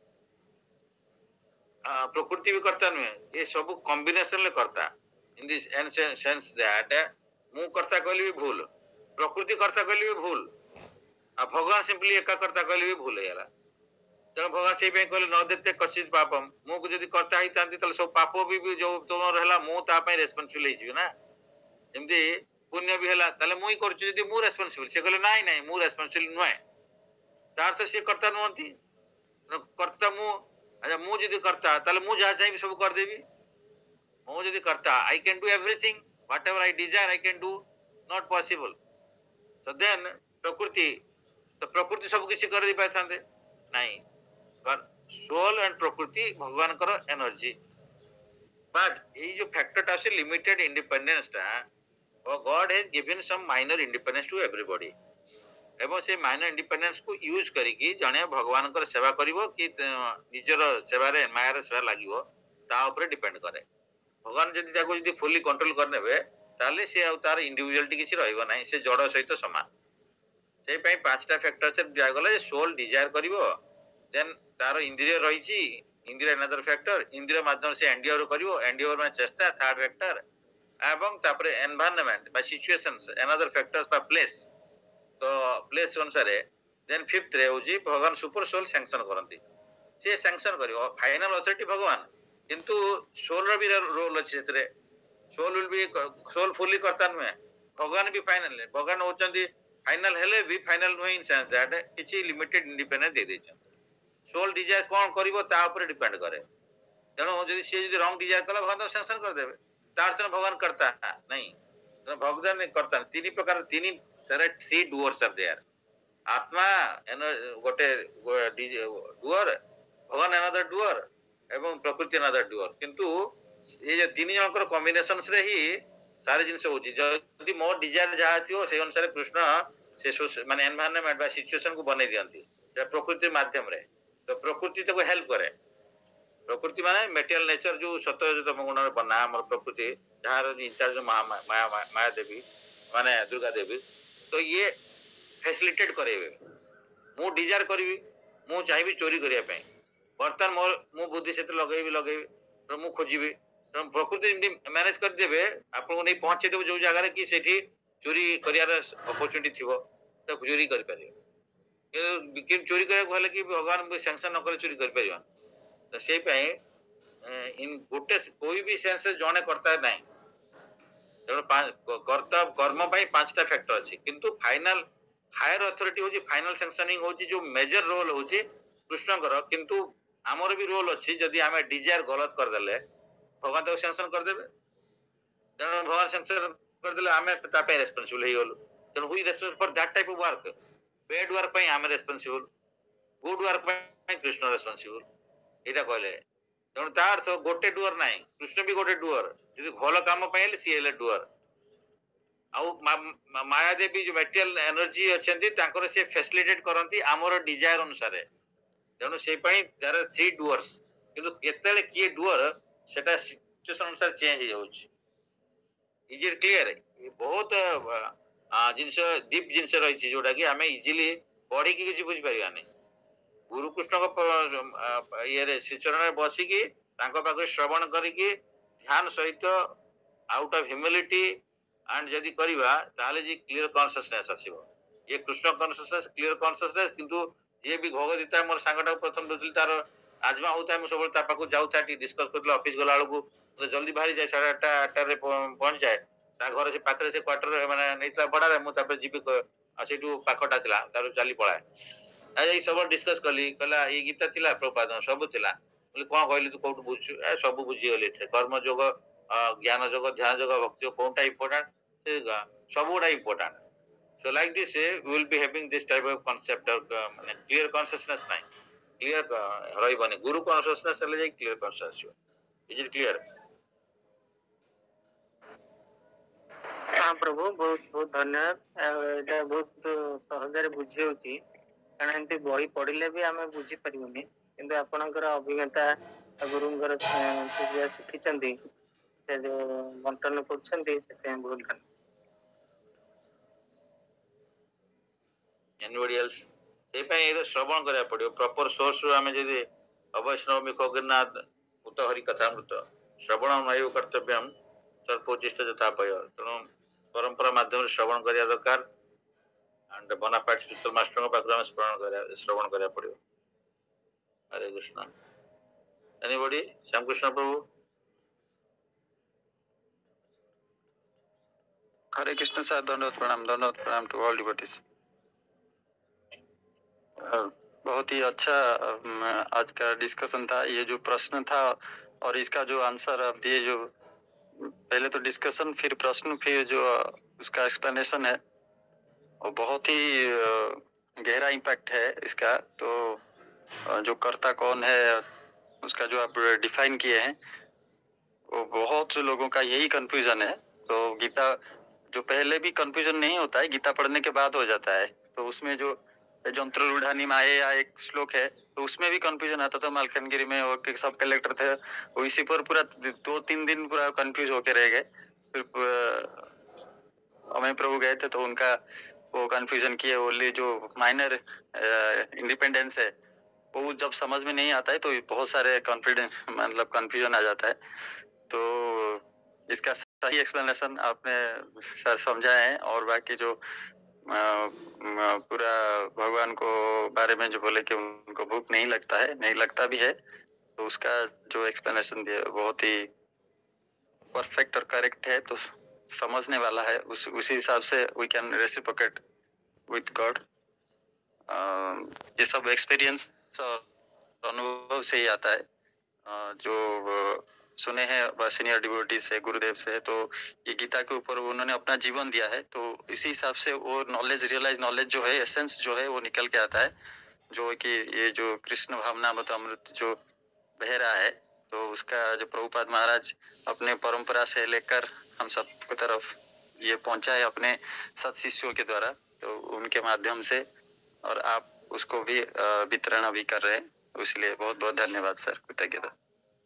प्रकृति भी करता नुहे। ये सब कॉम्बिनेशन ले करता। इन दिस सेंस दैट मु करता कहली भी भूल, प्रकृति करता कहली भी भूल, आ भगवान सिंपली एका करता कहली भी भूल है। तेणु भगवान से कहले न देते कचित पापम, मु को जदि करता ही तांती तले सब पाप भी, भी जो तुम रहला मु ता पय रेस्पोंसिबल हिजि ना। जेमती पुण्य भी हला तले मुई करछु, जदि मु रेस्पोंसिबल, से कहले नाही नाही मु रेस्पोंसिबल नुहे। तार तो से करता नुहंती, करता मु। अच्छा मु जदि करता तले मु जहा चाहिए सब कर देबी। मु जदि करता I can do everything, whatever I desire I can do. Not possible. तो देन प्रकृति, तो प्रकृति सब किछि कर दे पाथांते नाही। सोल एंड प्रकृति भगवान कर एनर्जी, बट ये जो फैक्टर टा से लिमिटेड इंडिपेंडेंस टा, और God has given some minor independence to everybody. एवं से माइनर इंडिपेंडेंस को यूज करिकी जने भगवान कर सेवा करिवो कि निजर सेवा रे माया रे सेवा लागिवो, ता ऊपर डिपेंड करे। भगवान जदि ताको जदि फुली कंट्रोल करनेबे, ताले से आ तार इंडिविजुअलिटी किछि रहइबो नाही, से जड़ सहित समान। से पई पांचटा फैक्टर से दिया गला जे सोल डिजायर करिवो, देन तार इंद्रिय रहिछि, इंद्रिय अनदर फैक्टर, इंद्रिय माध्यम से एंडियोर करिवो, एंडियोर में चेष्टा थर्ड फैक्टर, एवं तापर एनवायरनमेंट बा सिचुएशंस अनदर फैक्टर्स बा प्लेस। तो प्लेस अनुसार देन फिफ्थ रे होजी भगवान सुपर सोल सैंक्शन करंती, से सैंक्शन करिवो। फाइनल अथॉरिटी भगवान, किंतु सोल रो भी रोल अच्छे से soul will be soul fully करता नुहे भगवान भी फाइनल भगवान होचंदी फाइनल हेले भी फाइनल नुहे इन सेंस दैट किछि लिमिटेड इंडिपेंडेंस दे देछन सोल डिजायर कोन करिवो ता ऊपर डिपेंड करे तेणु जदि सी जदि रंग डिजायर कला भगवान तो सैंक्शन कर देबे तार तो भगवान करता नहीं तो भगवान नहीं करता तीन प्रकार तीन तरह थ्री डुअर्स आर देयर आत्मा गोटे डुअर भगवान अनदर डुअर एवं प्रकृति अनदर डुअर किंतु ये जो तीन जनकर कॉम्बिनेशन रे ही सारे जिनस होची जदि मो डिजायर जहा थियो से अनुसार कृष्ण से माने एनवायरनमेंट बा सिचुएशन को बनै दियंती से प्रकृति माध्यम रे तो प्रकृति तो हेल्प करे प्रकृति माने मेटेरियल नेचर जो सत्य जो तम गुण बना हमर प्रकृति जहार इंचार्ज माया माया माया देवी माने दुर्गा देवी तो ये फैसिलिटेट करेबे मु डिजायर करबी मु चाहबी चोरी करिया पे बर्तन मोर मु बुद्धि से लगेबी लगेबी तो मु खोजिबी तो प्रकृति इमदी मैनेज कर देबे आपन को नहीं पहुंचे देबो जो जगह रे कि सेठी चोरी करियार अपॉर्चुनिटी थिबो तो चोरी कर परियो कि चोरी करे कहले कि भगवान सैंक्शन न करे चोरी कर परियो तो से पे इन गोटे कोई भी सेंस जणे करता नहीं कर्ता कर्म पाई पांचटा फैक्टर अछि किंतु फाइनल हायर अथॉरिटी होची फाइनल सैंक्शनिंग होची जो मेजर रोल होची कृष्ण कर किंतु हमर भी रोल अछि जदी हमें डिजायर गलत कर देले भगवान तो सैंक्शन कर देबे तेणु भगवान सैंक्शन कर देले हमें ता पे रेस्पोंसिबल हे गेलु तेणु हुई responsible for that type of work bad work पे हमें रेस्पोंसिबल गुड वर्क पे कृष्ण रेस्पोंसिबल एटा कहले तेणु तार तो गोटे डुअर नाही कृष्ण भी गोटे डुअर जदी भलो काम पे हेले सी हेले डुअर आउ माया देवी जो मेटेरियल एनर्जी अछंती तांकर से फैसिलिटेट करंती हमर डिजायर अनुसार तेणु से पई देयर आर थ्री डुअर्स किंतु केतेले किए डुअर सेटा सिचुएशन अनुसार चेंज हो जाउछ इज इट क्लियर ये बहुत जिनस डीप जिनस रही छी जोटा कि हमें इजीली पढ़ी कि किछि बुझ परिया नै गुरु कृष्ण को ये रे श्री चरण में बसी की तांको पाखे श्रवण करी की ध्यान सहित आउट ऑफ ह्यूमिलिटी एंड जदि करिवा ताले जी क्लियर कॉन्शियसनेस आसीबो ये कृष्ण कॉन्शियसनेस क्लियर कॉन्शियसनेस किंतु ये भी भगवत गीता मोर सांगटा प्रथम दोतिल तार आजमा होता हम सब ता पाखु जाउ था टी डिस्कस करले ऑफिस गला को तो जल्दी बाहरी जाए साढ़े आठ आठ रे पहुंच जाए ता घर से पाखरे से क्वार्टर माने नैतला बडा रे मु तापर जीपी सेटू पाखटा थिला तार चाली पळाए ए सब डिस्कस कली कहला ये गीता थिला प्रपाद सब थिला बोले कोन कहली तू कोठ बुझछु ए सब बुझी गली कर्म योग ज्ञान योग ध्यान योग भक्ति कोनटा इंपोर्टेंट से सब गुडा important so like this uh, we will be having this type of concept of uh, clear consciousness nahi clear रही बने गुरु consciousness ले जाए clear consciousness is it clear हाँ प्रभु बहुत बहुत धन्यवाद एटा बहुत सहजरे बुझी होची कारण एमती बही पढ़िले भी आमे बुझी परिबनी किंतु आपनकर अभिज्ञता गुरुंगर से शिखिचंदी से जो बंटन करछंदी से बहुत धन्यवाद anybody else से पे ये श्रवण करिया पड़ियो प्रॉपर सोर्स रो हमें जदी अवैष्णव खगनाथ उत हरि कथा मृत श्रवण नैव कर्तव्यम सर्वोचिष्ट जथा पय तेणु परंपरा माध्यम श्रवण करिया दरकार एंड बोनाफाइड स्पिरिचुअल मास्टर को पाखरा में श्रवण करिया श्रवण करिया पड़ियो हरे कृष्ण एनीबॉडी श्याम कृष्ण प्रभु हरे कृष्ण सर धन्यवाद प्रणाम धन्यवाद प्रणाम टू ऑल डिवोटीज बहुत ही अच्छा आज का डिस्कशन था ये जो प्रश्न था और इसका जो आंसर आप दिए जो पहले तो डिस्कशन फिर प्रश्न फिर जो उसका एक्सप्लेनेशन है वो बहुत ही गहरा इम्पैक्ट है इसका तो जो कर्ता कौन है उसका जो आप डिफाइन किए हैं वो बहुत लोगों का यही कंफ्यूजन है तो गीता जो पहले भी कंफ्यूजन नहीं होता है गीता पढ़ने के बाद हो जाता है तो उसमें जो जंत्र रूढ़ानी माए या एक श्लोक है तो उसमें भी कंफ्यूजन आता था मालकानगिरी में और सब कलेक्टर थे वो इसी पर पूरा दो तीन दिन पूरा कंफ्यूज होके रह गए फिर अमय प्रभु गए थे तो उनका वो कंफ्यूजन किए ओनली जो माइनर इंडिपेंडेंस है वो जब समझ में नहीं आता है तो बहुत सारे कॉन्फिडेंस मतलब कंफ्यूजन आ जाता है तो इसका सही एक्सप्लेनेशन आपने सर समझाए हैं और बाकी जो पूरा भगवान को बारे में जो बोले कि उनको भूख नहीं लगता है नहीं लगता भी है तो उसका जो एक्सप्लेनेशन दिया बहुत ही परफेक्ट और करेक्ट है, तो समझने वाला है। उस उसी हिसाब से we can reciprocate with God. ये सब एक्सपीरियंस और अनुभव से ही आता है। अ, जो अ, सुने हैं सीनियर डिवोटी से, गुरुदेव से, तो ये गीता के ऊपर उन्होंने अपना जीवन दिया है, तो इसी हिसाब से वो नॉलेज, रियलाइज नॉलेज जो है, एसेंस जो है, वो निकल के आता है, जो कि ये जो कृष्ण भावनामृत अमृत जो बह रहा है, तो उसका जो प्रभुपाद महाराज अपने परंपरा से लेकर हम सब की तरफ ये पहुंचा है अपने सत शिष्यों के द्वारा, तो उनके माध्यम से, और आप उसको भी अ, वितरण अभी कर रहे हैं, इसलिए बहुत बहुत धन्यवाद सर, कृतज्ञता।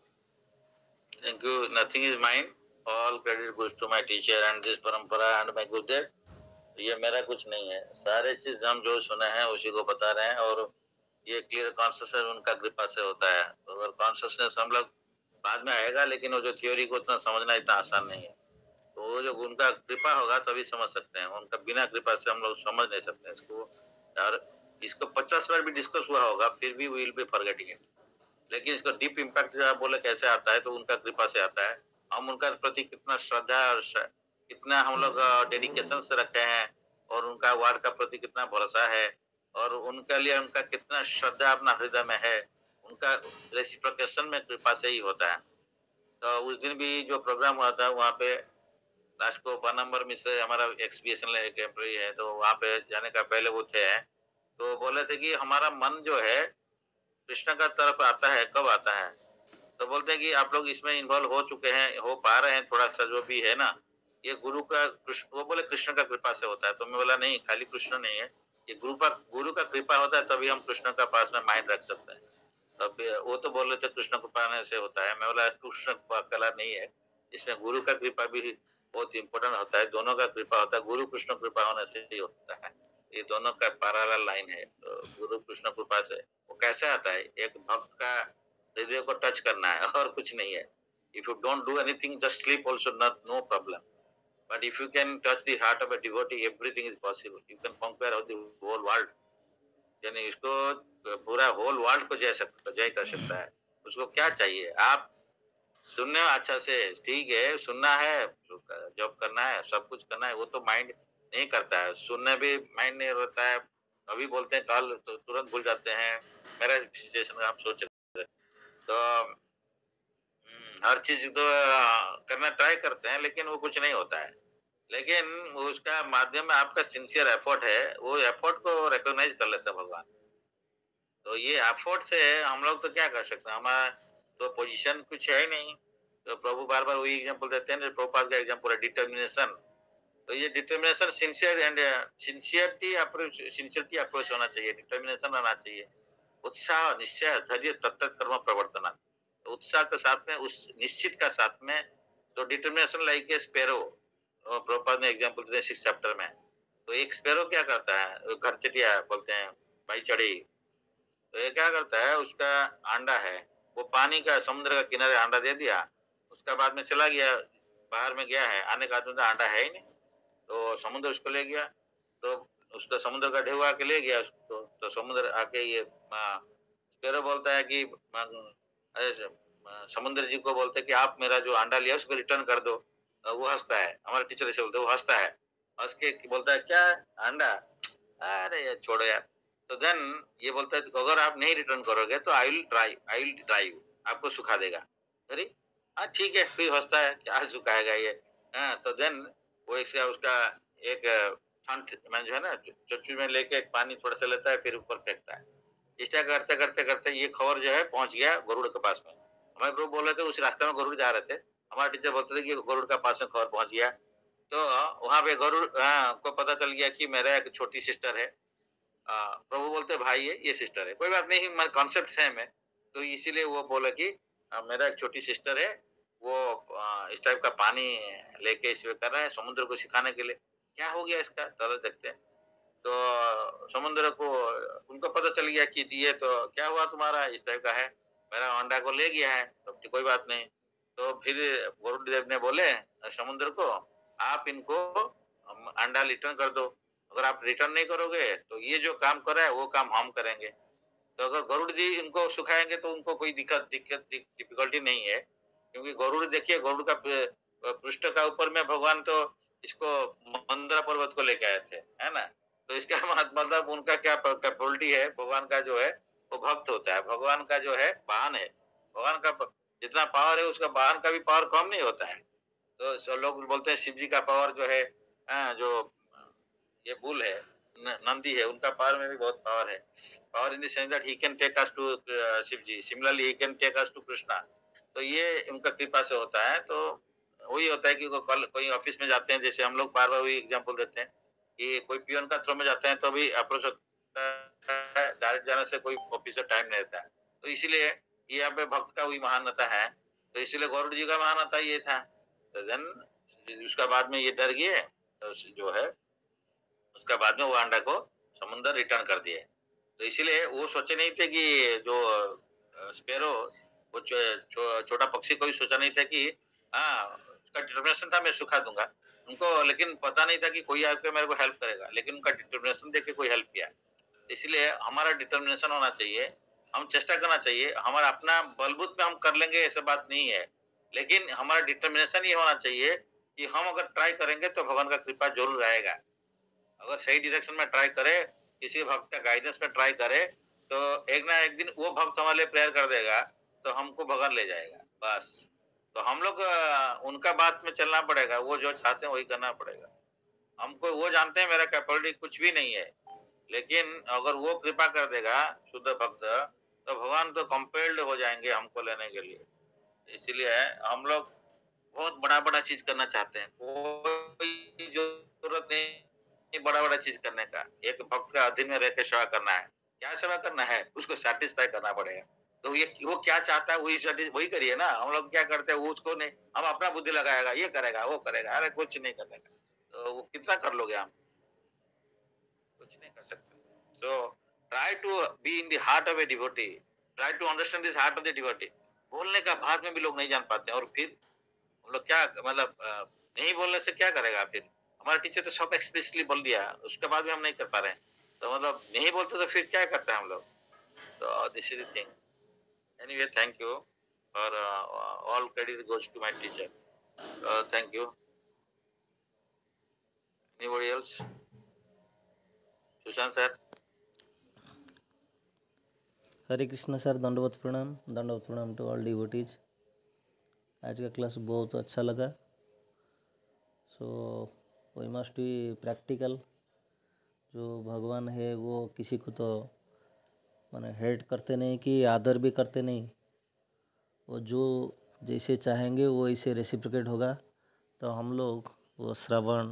Thank you. Nothing is mine. All credit goes to my teacher and this parampara and my Gurudev. ये मेरा कुछ नहीं है, सारे चीज हम जो सुने हैं उसी को बता रहे हैं, और ये क्लियर कॉन्शियसनेस उनका कृपा से होता है। अगर कॉन्शियसनेस हम लोग बाद में आएगा, लेकिन वो जो थ्योरी को उतना समझना इतना आसान नहीं है, तो वो जो उनका कृपा होगा तभी समझ सकते हैं, उनका बिना कृपा से हम लोग समझ नहीं सकते इसको। और इसको पचास बार भी डिस्कस हुआ होगा फिर भी विल बी फॉरगेटिंग इट, लेकिन इसका डीप इम्पैक्ट जो आप बोले कैसे आता है, तो उनका कृपा से आता है। हम उनका प्रति कितना श्रद्धा और कितना हम लोग डेडिकेशन से रखे हैं, और उनका वार्ड का प्रति कितना भरोसा है, और उनके लिए उनका कितना श्रद्धा अपना हृदय में है, उनका रेसिप्रोकेशन में कृपा से ही होता है। तो उस दिन भी जो प्रोग्राम हुआ था वहाँ पे लास्ट को बनम्बर मिश्र हमारा एक्स बी एस एन एक एम्प्लॉई है, तो वहाँ पे जाने का पहले वो थे, तो बोले थे कि हमारा मन जो है कृष्ण का तरफ आता है, कब आता है, तो बोलते हैं कि आप लोग इसमें इन्वॉल्व हो चुके हैं, हो पा रहे हैं, थोड़ा सा जो भी है ना, ये गुरु का कृष्ण, वो बोले कृष्ण का कृपा से होता है। तो मैं बोला नहीं, खाली कृष्ण नहीं है, ये गुरु का गुरु का कृपा होता है, तभी हम कृष्ण का पास में माइंड रख सकते हैं। तब वो तो बोल रहे थे कृष्ण कृपा से होता है, मैं बोला कृष्ण कृपा कला नहीं है, इसमें गुरु का कृपा भी बहुत इंपॉर्टेंट होता है, दोनों का कृपा होता है, गुरु कृष्ण कृपा होने से ही होता है, ये दोनों का पैरेलल लाइन है। तो गुरु कृष्ण कृपा से वो कैसे आता है, एक भक्त का हृदय को टच करना है और कुछ नहीं है। If you don't do anything, just sleep also, not no problem. But if you can touch the heart of a devotee, everything is possible. You can conquer the whole world. यानी इसको पूरा whole world को जय सकता जय कर सकता है। उसको क्या चाहिए, आप सुनना अच्छा से, ठीक है, सुनना है, जॉब करना है, सब कुछ करना है, वो तो माइंड नहीं करता है, सुनने भी माइंड नहीं रहता है, अभी बोलते हैं कल तो तुरंत भूल जाते हैं। मेरा सिचुएशन आप सोच रहे तो हर चीज तो करना ट्राई करते हैं, लेकिन वो कुछ नहीं होता है। लेकिन उसका माध्यम में आपका सिंसियर एफर्ट है, वो एफर्ट को रिकॉग्नाइज कर लेते हैं भगवान। तो ये एफर्ट से हम लोग तो क्या कर सकते हैं, हमारा तो पोजीशन कुछ है ही नहीं। तो प्रभु बार बार वही एग्जांपल देते हैं, प्रभुपाद का एग्जांपल है डिटर्मिनेशन। तो ये determination sincere and sincerity approach sincerity approach होना चाहिए, डिटर्मिनेशन रहना चाहिए, उत्साह, निश्चय, धैर्य, तत्त कर्म प्रवर्तना। तो उत्साह के साथ में, उस निश्चित का साथ में, तो determination like a sparrow, Prabhupada ने एग्जांपल देते हैं सिक्स चैप्टर में। तो एक स्पैरो क्या करता है, घर चटिया बोलते हैं, भाई चढ़ी, तो ये क्या करता है, उसका अंडा है, वो पानी का समुद्र का किनारे अंडा दे दिया, उसका बाद में चला गया, बाहर में गया है, आने का अंडा है ही नहीं, तो समुद्र उसको ले गया, तो उसका समुद्र का ढेउ आके ले गया उसको, तो समुद्र आके ये स्पैरो बोलता है कि समुद्र जी को बोलते हैं कि आप मेरा जो अंडा लिया उसको रिटर्न कर दो। वो हंसता है, हमारे टीचर ऐसे बोलते, वो हंसता है, हंस के बोलता है क्या अंडा, अरे यार छोड़ो यार। तो देन ये बोलता है अगर आप नहीं रिटर्न करोगे तो I will dry I will dry you, आपको सुखा देगा। अरे हाँ ठीक है, फिर हंसता है, क्या सुखाएगा ये। हाँ, तो देन वो एक उसका एक मैं जो है ना चच्चू में लेके एक पानी थोड़ा सा लेता है, फिर ऊपर फेंकता है। इस तरह करते करते करते ये खबर जो है पहुंच गया गरुड़ के पास में। हमारे ग्रुप बोल रहे थे उस रास्ते में गरुड़ जा रहे थे, हमारे टीचर बोलते थे कि गरुड़ के पास में खबर पहुंच गया। तो वहां पे गरुड़ को पता चल गया कि मेरा एक छोटी सिस्टर है। प्रभु बोलते भाई है, ये सिस्टर है, कोई बात नहीं, मेरा कॉन्सेप्ट सेम है, तो इसीलिए वो बोला कि आ, मेरा एक छोटी सिस्टर है, वो आ, इस टाइप का पानी लेके इसमें कर रहा है समुद्र को सिखाने के लिए। क्या हो गया इसका, चलो देखते हैं। तो समुद्र को उनको पता चल गया कि ये तो क्या हुआ तुम्हारा, इस टाइप का है, मेरा अंडा को ले गया है, तो कोई बात नहीं। तो फिर गुरुदेव ने बोले समुद्र को, आप इनको अंडा रिटर्न कर दो, अगर आप रिटर्न नहीं करोगे तो ये जो काम कर रहा है वो काम हम करेंगे। तो अगर गरुड़ जी इनको सुखाएंगे तो उनको कोई दिक्कत दिक्कत डिफिकल्टी नहीं है, क्योंकि गरुड़ देखिए, गरुड़ का पृष्ठ का ऊपर में भगवान तो इसको मंदरा पर्वत को लेके आए थे, है ना। तो इसका मतलब उनका क्या कैपेबिलिटी है, भगवान का जो है वो भक्त होता है, भगवान का जो है वाहन है, भगवान का जितना पावर है उसका वाहन का भी पावर कम नहीं होता है। तो सब लोग बोलते हैं शिव जी का पावर जो है, आ, जो ये बुल है, नंदी है, उनका पावर में भी बहुत पावर है। Power in the sense that he can take us to Shiv ji, similarly he can take us to Krishna. तो ये उनका कृपा से होता है। तो वही होता है कि वो कल कोई ऑफिस में जाते हैं, जैसे हम लोग बार बार वही एग्जाम्पल देते हैं कि कोई पियोन का थ्रो में जाते हैं तो भी अप्रोच होता है, डायरेक्ट जाने से कोई ऑफिसर टाइम नहीं रहता है। तो इसीलिए ये यहाँ पे भक्त का वही महानता है। तो इसीलिए गौरव जी का महानता ये था। तो देन उसका बाद में ये डर गए, तो जो है उसका बाद में वो अंडा को समुद्र रिटर्न कर दिए। तो इसीलिए वो सोचे नहीं थे कि जो स्पेरो वो छोटा चो, पक्षी को भी सोचा नहीं था कि हाँ, उसका डिटर्मिनेशन था मैं सुखा दूंगा उनको, लेकिन पता नहीं था कि कोई आके मेरे को हेल्प करेगा, लेकिन उनका डिटर्मिनेशन देख के कोई हेल्प किया। इसलिए हमारा डिटर्मिनेशन होना चाहिए, हम चेष्टा करना चाहिए। हमारा अपना बलबूत पे हम कर लेंगे ऐसा बात नहीं है, लेकिन हमारा डिटर्मिनेशन ये होना चाहिए कि हम अगर ट्राई करेंगे तो भगवान का कृपा जरूर रहेगा। अगर सही डायरेक्शन में ट्राई करे, किसी भक्त का गाइडेंस में ट्राई करे, तो एक ना एक दिन वो भक्त हमारे लिए प्रेयर कर देगा, तो हमको भगवान ले जाएगा बस। तो हम लोग उनका बात में चलना पड़ेगा, वो जो चाहते हैं वही करना पड़ेगा। हमको वो जानते हैं मेरा कैपेबिलिटी कुछ भी नहीं है, लेकिन अगर वो कृपा कर देगा शुद्ध भक्त, तो भगवान तो कंपेल्ड हो जाएंगे हमको लेने के लिए। इसीलिए हम लोग बहुत बड़ा बड़ा चीज करना चाहते हैं, कोई जरूरत नहीं बड़ा बड़ा चीज करने का। एक भक्त का अधीन में रह के सेवा करना है। क्या सेवा करना है, उसको सेटिस्फाई करना पड़ेगा। तो ये वो क्या चाहता है वही वही करिए ना। हम लोग क्या करते हैं, वो उसको नहीं, हम अपना बुद्धि लगाएगा, ये करेगा वो करेगा, अरे कुछ नहीं करेगा। तो वो कितना कर लोगे हम, कुछ नहीं कर सकते। So try to be in the heart of a devotee, try to understand this heart of the devotee। बोलने का बाद में भी लोग नहीं जान पाते, और फिर हम लोग क्या मतलब नहीं बोलने से क्या करेगा। फिर हमारा टीचर तो सब एक्सप्लिसिटली बोल दिया, उसके बाद भी हम नहीं कर पा रहे हैं, तो मतलब नहीं बोलते तो फिर क्या करते हैं हम लोग। तो this is the thing. Anyway, thank you और all credit goes to my teacher. Thank you. Anybody else? Sushant sir. Hare Krishna sir, दंडवत प्रणाम, दंडवत प्रणाम टू ऑल डिवोटीज। आज का क्लास बहुत अच्छा लगा। So we must be practical. जो भगवान है वो किसी को तो माने हेट करते नहीं कि आदर भी करते नहीं, वो जो जैसे चाहेंगे वो ऐसे रेसिप्रोकेट होगा। तो हम लोग वो श्रवण,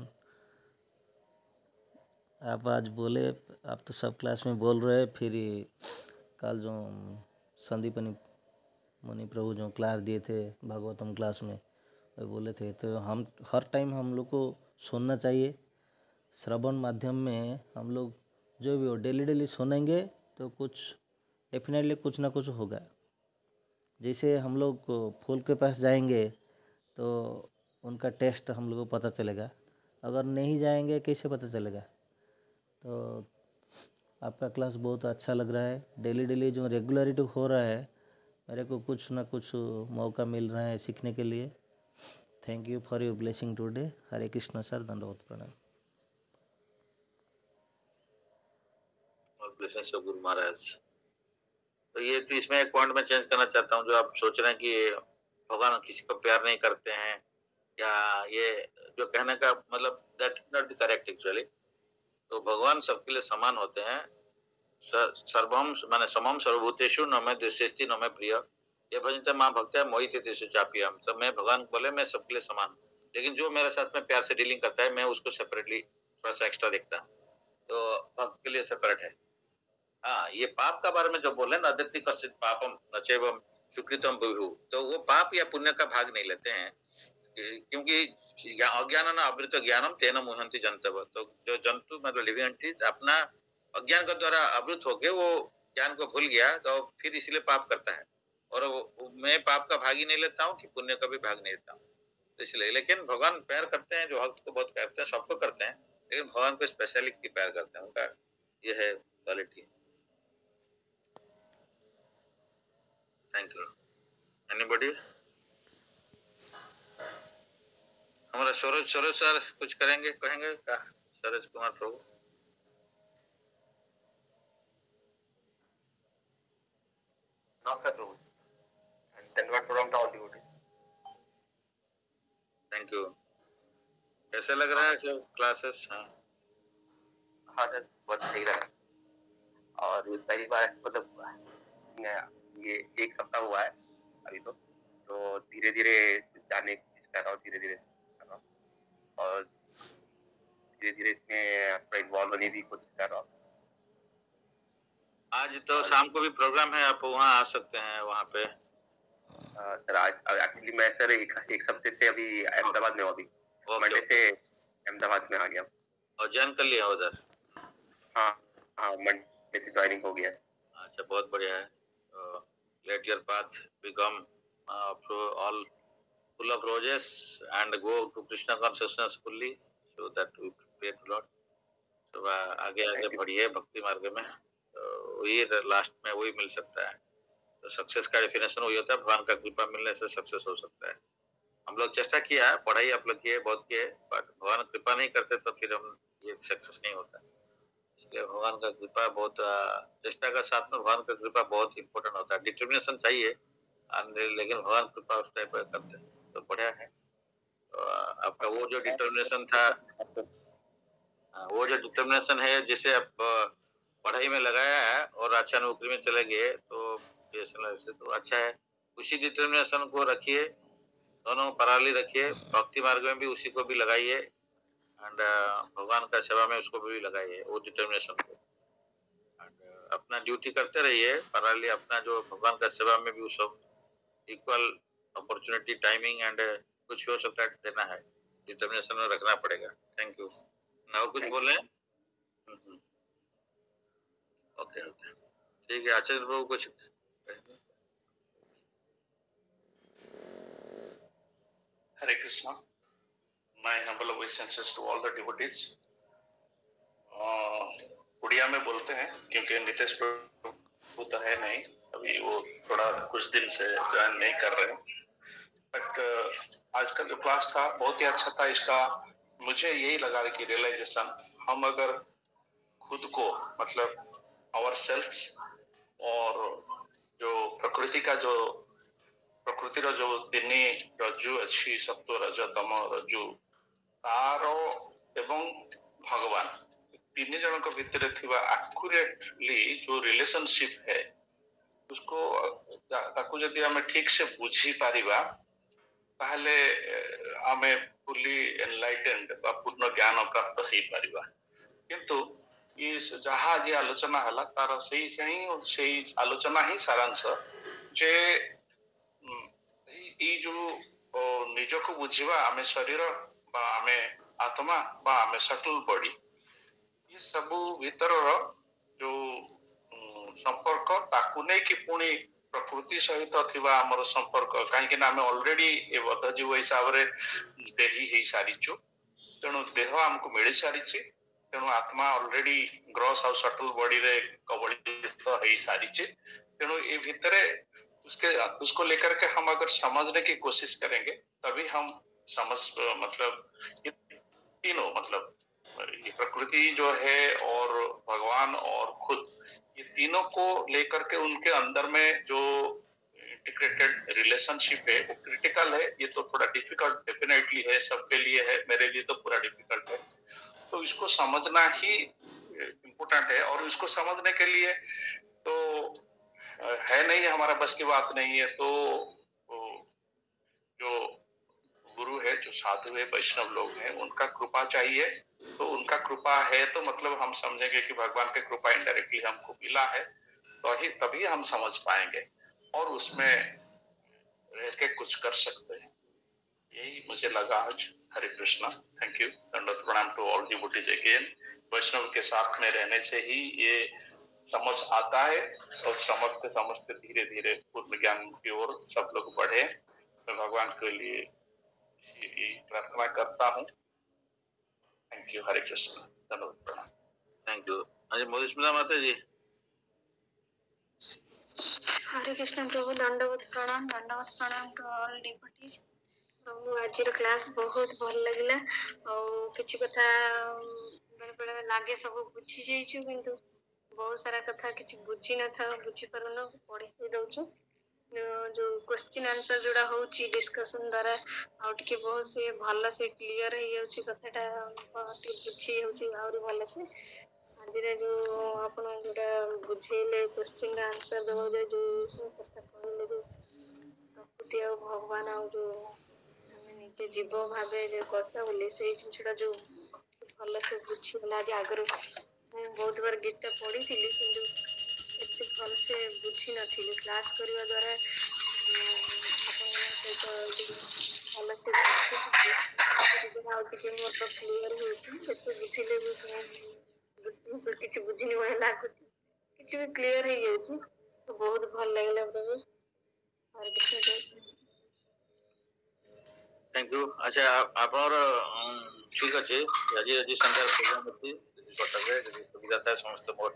आप आज बोले, आप तो सब क्लास में बोल रहे, फिर कल जो संदीप मुनि प्रभु जो क्लास दिए थे भागवतम क्लास में, वो बोले थे, तो हम हर टाइम हम लोग को सुनना चाहिए। श्रवण माध्यम में हम लोग जो भी हो डेली डेली सुनेंगे तो कुछ डेफिनेटली कुछ ना कुछ होगा। जैसे हम लोग फूल के पास जाएंगे तो उनका टेस्ट हम लोग को पता चलेगा, अगर नहीं जाएंगे कैसे पता चलेगा। तो आपका क्लास बहुत अच्छा लग रहा है, डेली डेली जो रेगुलरिटी हो रहा है, मेरे को कुछ ना कुछ मौका मिल रहा है सीखने के लिए। Thank you for your blessing today. Hare Krishna sir, दंडवत प्रणाम। गुरु महाराज। तो ये तो इसमें एक पॉइंट में चेंज करना चाहता हूँ, जो आप सोच रहे हैं कि भगवान किसी को प्यार नहीं करते हैं, या ये जो कहने का मतलब that not the correct actually. तो भगवान सबके लिए समान होते हैं। सर्वम माने समम सर्वभूतेषु न मैं द्वेष्टि न मैं प्रिय, ये भजनते मां भक्त मोहिते तेषु चाप्यहम्। तो मैं भगवान बोले मैं सबके लिए समान, लेकिन जो मेरे साथ में प्यार से डीलिंग करता है मैं उसको सेपरेटली थोड़ा सा एक्स्ट्रा देखता हूँ। तो भक्त के लिए सेपरेट है। हाँ, ये पाप का बारे में जो बोले ना, अदृति कश्चित् पापम न चैवम सुकृतम विभु, तो वो पाप या पुण्य का भाग नहीं लेते हैं, क्योंकि अज्ञान न आवृत ज्ञानम तेन मुह्यन्ति जंतव। तो जो जंतु मतलब लिविंग एंटिटीज अपना अज्ञान के द्वारा आवृत होके वो ज्ञान को भूल गया, तो फिर इसलिए पाप करता है। और वो, मैं पाप का भाग ही नहीं लेता हूँ कि पुण्य का भी भाग नहीं लेता हूँ, तो इसलिए। लेकिन भगवान प्यार करते हैं, जो भक्त को बहुत प्यार करते हैं, सबको करते हैं, लेकिन भगवान को स्पेशली प्यार करते हैं, उनका ये है क्वालिटी। Thank you. एनीबॉडी? हमारा सरोज सरोज सर कुछ करेंगे, कहेंगे क्या? सरोज कुमार प्रभु। नमस्कार प्रभु, धन्यवाद प्रोग्राम का ऑडियो। Thank you. कैसे लग रहा है जो क्लासेस? हाँ हाँ सर, बहुत सही रहा। और ये पहली बार मतलब ये एक सप्ताह हुआ है अभी तो तो धीरे धीरे जानने की कोशिश कर रहा हूँ, धीरे धीरे कर रहा हूँ और धीरे धीरे इसमें थोड़ा इन्वॉल्व होने की कोशिश कर रहा हूँ। आज तो शाम को भी प्रोग्राम है, आप वहाँ आ सकते हैं वहाँ पे। सर आज एक्चुअली मैं सर एक, एक हफ्ते से अभी अहमदाबाद में हूँ। अभी मंडे से अहमदाबाद में आ गया और ज्वाइन कर लिया उधर? हाँ हाँ, मंडे से ज्वाइनिंग हो गया। अच्छा, बहुत बढ़िया है। Let your path become all full of roses and go to Krishna consciousness fully, so that we pray to Lord. तो आगे आगे बढ़िए भक्ति मार्ग में, तो वही लास्ट में वही मिल सकता है। तो सक्सेस का डेफिनेशन वही होता है, भगवान का कृपा मिलने से सक्सेस हो सकता है। हम लोग चेष्टा किया है, पढ़ाई आप लोग किए, बहुत किए, बट भगवान कृपा नहीं करते तो फिर हम ये सक्सेस नहीं होता। इसलिए भगवान का कृपा बहुत, चेष्टा का साथ में भगवान का कृपा बहुत इंपॉर्टेंट होता है। डिटर्मिनेशन चाहिए लेकिन भगवान कृपा उस टाइप का करते हैं तो बढ़िया है। तो आपका वो जो डिटर्मिनेशन था, वो जो डिटर्मिनेशन है जिसे आप पढ़ाई में लगाया है और अच्छा नौकरी में चले गए तो से तो अच्छा है। उसी डिटर्मिनेशन को रखिए, दोनों पराली रखिए, भक्ति मार्ग में भी उसी को भी लगाइए एंड भगवान का सेवा में उसको भी लगाइए, वो डिटर्मिनेशन को। एंड अपना ड्यूटी करते रहिए, पराली अपना जो भगवान का सेवा में भी वो सब इक्वल अपॉर्चुनिटी, टाइमिंग एंड कुछ भी हो सकता है देना है, डिटर्मिनेशन में रखना पड़ेगा। Thank you. ना कुछ बोले? ओके ओके, ठीक है। आचार्य बाबू कुछ? Hare Krishna, my humble obeisances to all the devotees. Odia में बोलते हैं क्योंकि नितेश प्रभु तो है नहीं अभी, वो थोड़ा कुछ दिन से ज्वाइन नहीं कर रहे। बट आज का जो क्लास था बहुत ही अच्छा था। इसका मुझे यही लगा कि रियलाइजेशन, हम अगर खुद को मतलब आवर सेल्फ्स और जो प्रकृति का जो प्रकृति रो जो तिनी रज्जु अच्छी सत्व रज तम रज्जु तार एवं भगवान तीन जन को भितर थिबा एक्यूरेटली जो रिलेशनशिप है उसको ताकू जदि हमें ठीक से बुझी पारिबा ताहले हमें फुली एनलाइटेंड बा पूर्ण ज्ञान प्राप्त हो पारिबा। किंतु ये जहाँ जी आलोचना हला तार सही सही सही आलोचना ही सारांश जे ई जो निज को बुझीबा आमे शरीर बा आमे आत्मा बा आमे सटल बॉडी, ये सब भीतर जो संपर्क ताकू नहीं कि पुणी प्रकृति सहित थिबा हमर संपर्क, कहीं आम ऑलरेडी ए बद्ध जीव हिसाब से देही ही सारीचु, तेणु देह आमको मिल सारी, तेणु आत्मा ऑलरेडी ग्रॉस और सटल बॉडी रे कबलित हो सारी, तेणु ये भितरे उसके उसको लेकर के हम अगर समझने की कोशिश करेंगे तभी हम समझ मतलब ये तीनों मतलब ये प्रकृति जो है और भगवान और खुद, ये तीनों को लेकर के उनके अंदर में जो इंटीग्रेटेड रिलेशनशिप है वो क्रिटिकल है। ये तो थोड़ा डिफिकल्ट डेफिनेटली है, सबके लिए है, मेरे लिए तो पूरा डिफिकल्ट है। तो इसको समझना ही इम्पोर्टेंट है और इसको समझने के लिए तो है नहीं, हमारा बस की बात नहीं है। तो जो गुरु है, जो साधु है, वैष्णव लोग हैं, उनका कृपा चाहिए। तो उनका कृपा है तो मतलब हम समझेंगे कि भगवान की कृपा इनडायरेक्टली हमको मिला है, तो ही तभी हम समझ पाएंगे और उसमें रह के कुछ कर सकते हैं। यही मुझे लगा आज। हरे कृष्णा, थैंक यू, दंडवत प्रणाम टू ऑल डिवोटीज अगेन। वैष्णव के साथ में रहने से ही ये समझ आता है और समझते समझते धीरे धीरे पूर्ण ज्ञान की ओर सब लोग बढ़े। मैं भगवान के लिए प्रार्थना करता हूँ। Thank you. हरे कृष्ण, धन्यवाद, प्रणाम। Thank you. अजय मोदी माता जी। हरे कृष्ण प्रभु, दंडवत प्रणाम, दंडवत प्रणाम टू ऑल डिवोटीज। प्रभु आज क्लास बहुत भल लगिला और किछि कथा बेले बेले लागे सब बुझी जाइछु, किंतु बहुत सारा कथा किछि बुझी न था, बुझी परन पढ़ी दउछु। जो क्वेश्चन आंसर जोड़ा होची डिस्कशन द्वारा आउ टिके बहुत से भल से क्लियर हो जाउची, कथाटा टिके बुझी होची और भल से। आज जो आपण जोड़ा बुझेले क्वेश्चन आंसर दबा जो जो सब कथा कहले जो प्रकृति और भगवान और जो हमें निजे जीव भावे जो करता बोले से जिनटा जो भल से बुझीगला। आगर बहुत बार गीता पढ़ी थी किंतु एते भल से बुझी नथिली, क्लास करने द्वारा भल से क्लियर होते बुझिले भी किसी बुझी भाई लगुच किसी भी क्लियर हो जाउची, तो बहुत भल लगला प्रभु। हरे कृष्ण। Thank you. अच्छा आपन ठीक अच्छे आज आज संध्या प्रोग्राम अच्छी कटक रे सुविधा था समस्त मोट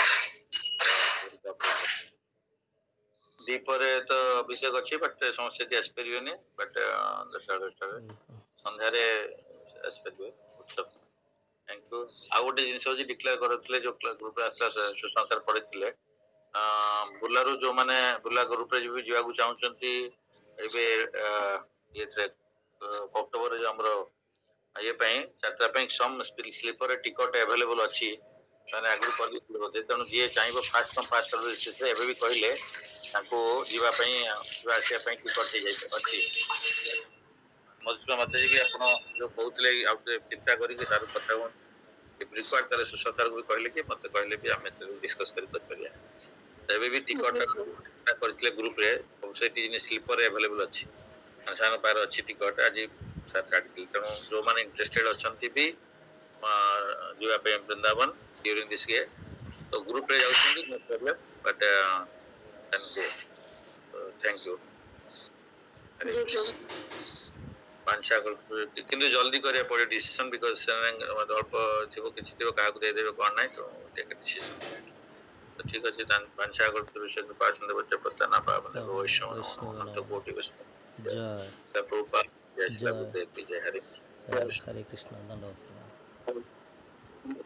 दीपरे तो अभिषेक अच्छी बट समस्या की आसपरियोनी बट संध्या रे आसपरियो उत्सव। Thank you. आ गोटे जिनस होची डिक्लेयर करथले जो ग्रुप आसला सुसंसार पड़िथिले बुलारू जो माने बुला ग्रुप रे भी जीवा चाहूचंती एबे ये अक्टोबर जो हमरो ये पई यात्रा पई सम स्लीपर टिकट अवेलेबल अछि माने आगु कली होते तनु जे चाहिबो फास्ट कम फास्ट सर्विस से एबे भी कहिले ताको जीवा पई जीवा आसिया पई टिकट दे जाय अछि। मजबा मते जे आपण जो कहउतले आपके चिंता करी के सारू कथा हो रिक्वायर्ड करे सुसंसार को कहले कि मते कहले भी हमें डिस्कस करी परिया तबे भी टिकट करथले ग्रुप रे से दिन स्लीपर अवेलेबल अछि सान पार अच्छी टिकट आज सर काटि तेणु जो माने इंटरेस्टेड अछंती भी जीवा पे वृंदावन ड्यूरिंग दिस ईयर तो ग्रुप रे जाउछंती no problem but thank you. पांचा किंतु जल्दी करे पड़े डिसीजन बिकॉज़ अल्प थिबो किछि थिबो काकु दे देबे कोन नै तो टेक डिसीजन तो ठीक अछि तन पांचा अगर विषय में पासन बच्चा पता ना पावन वैष्णव अनंत कोटि वैष्णव जय सब रूपा जय श्री जय बुद्धदेव की जय हरे हरे हरे कृष्ण। दंडवत प्रणाम।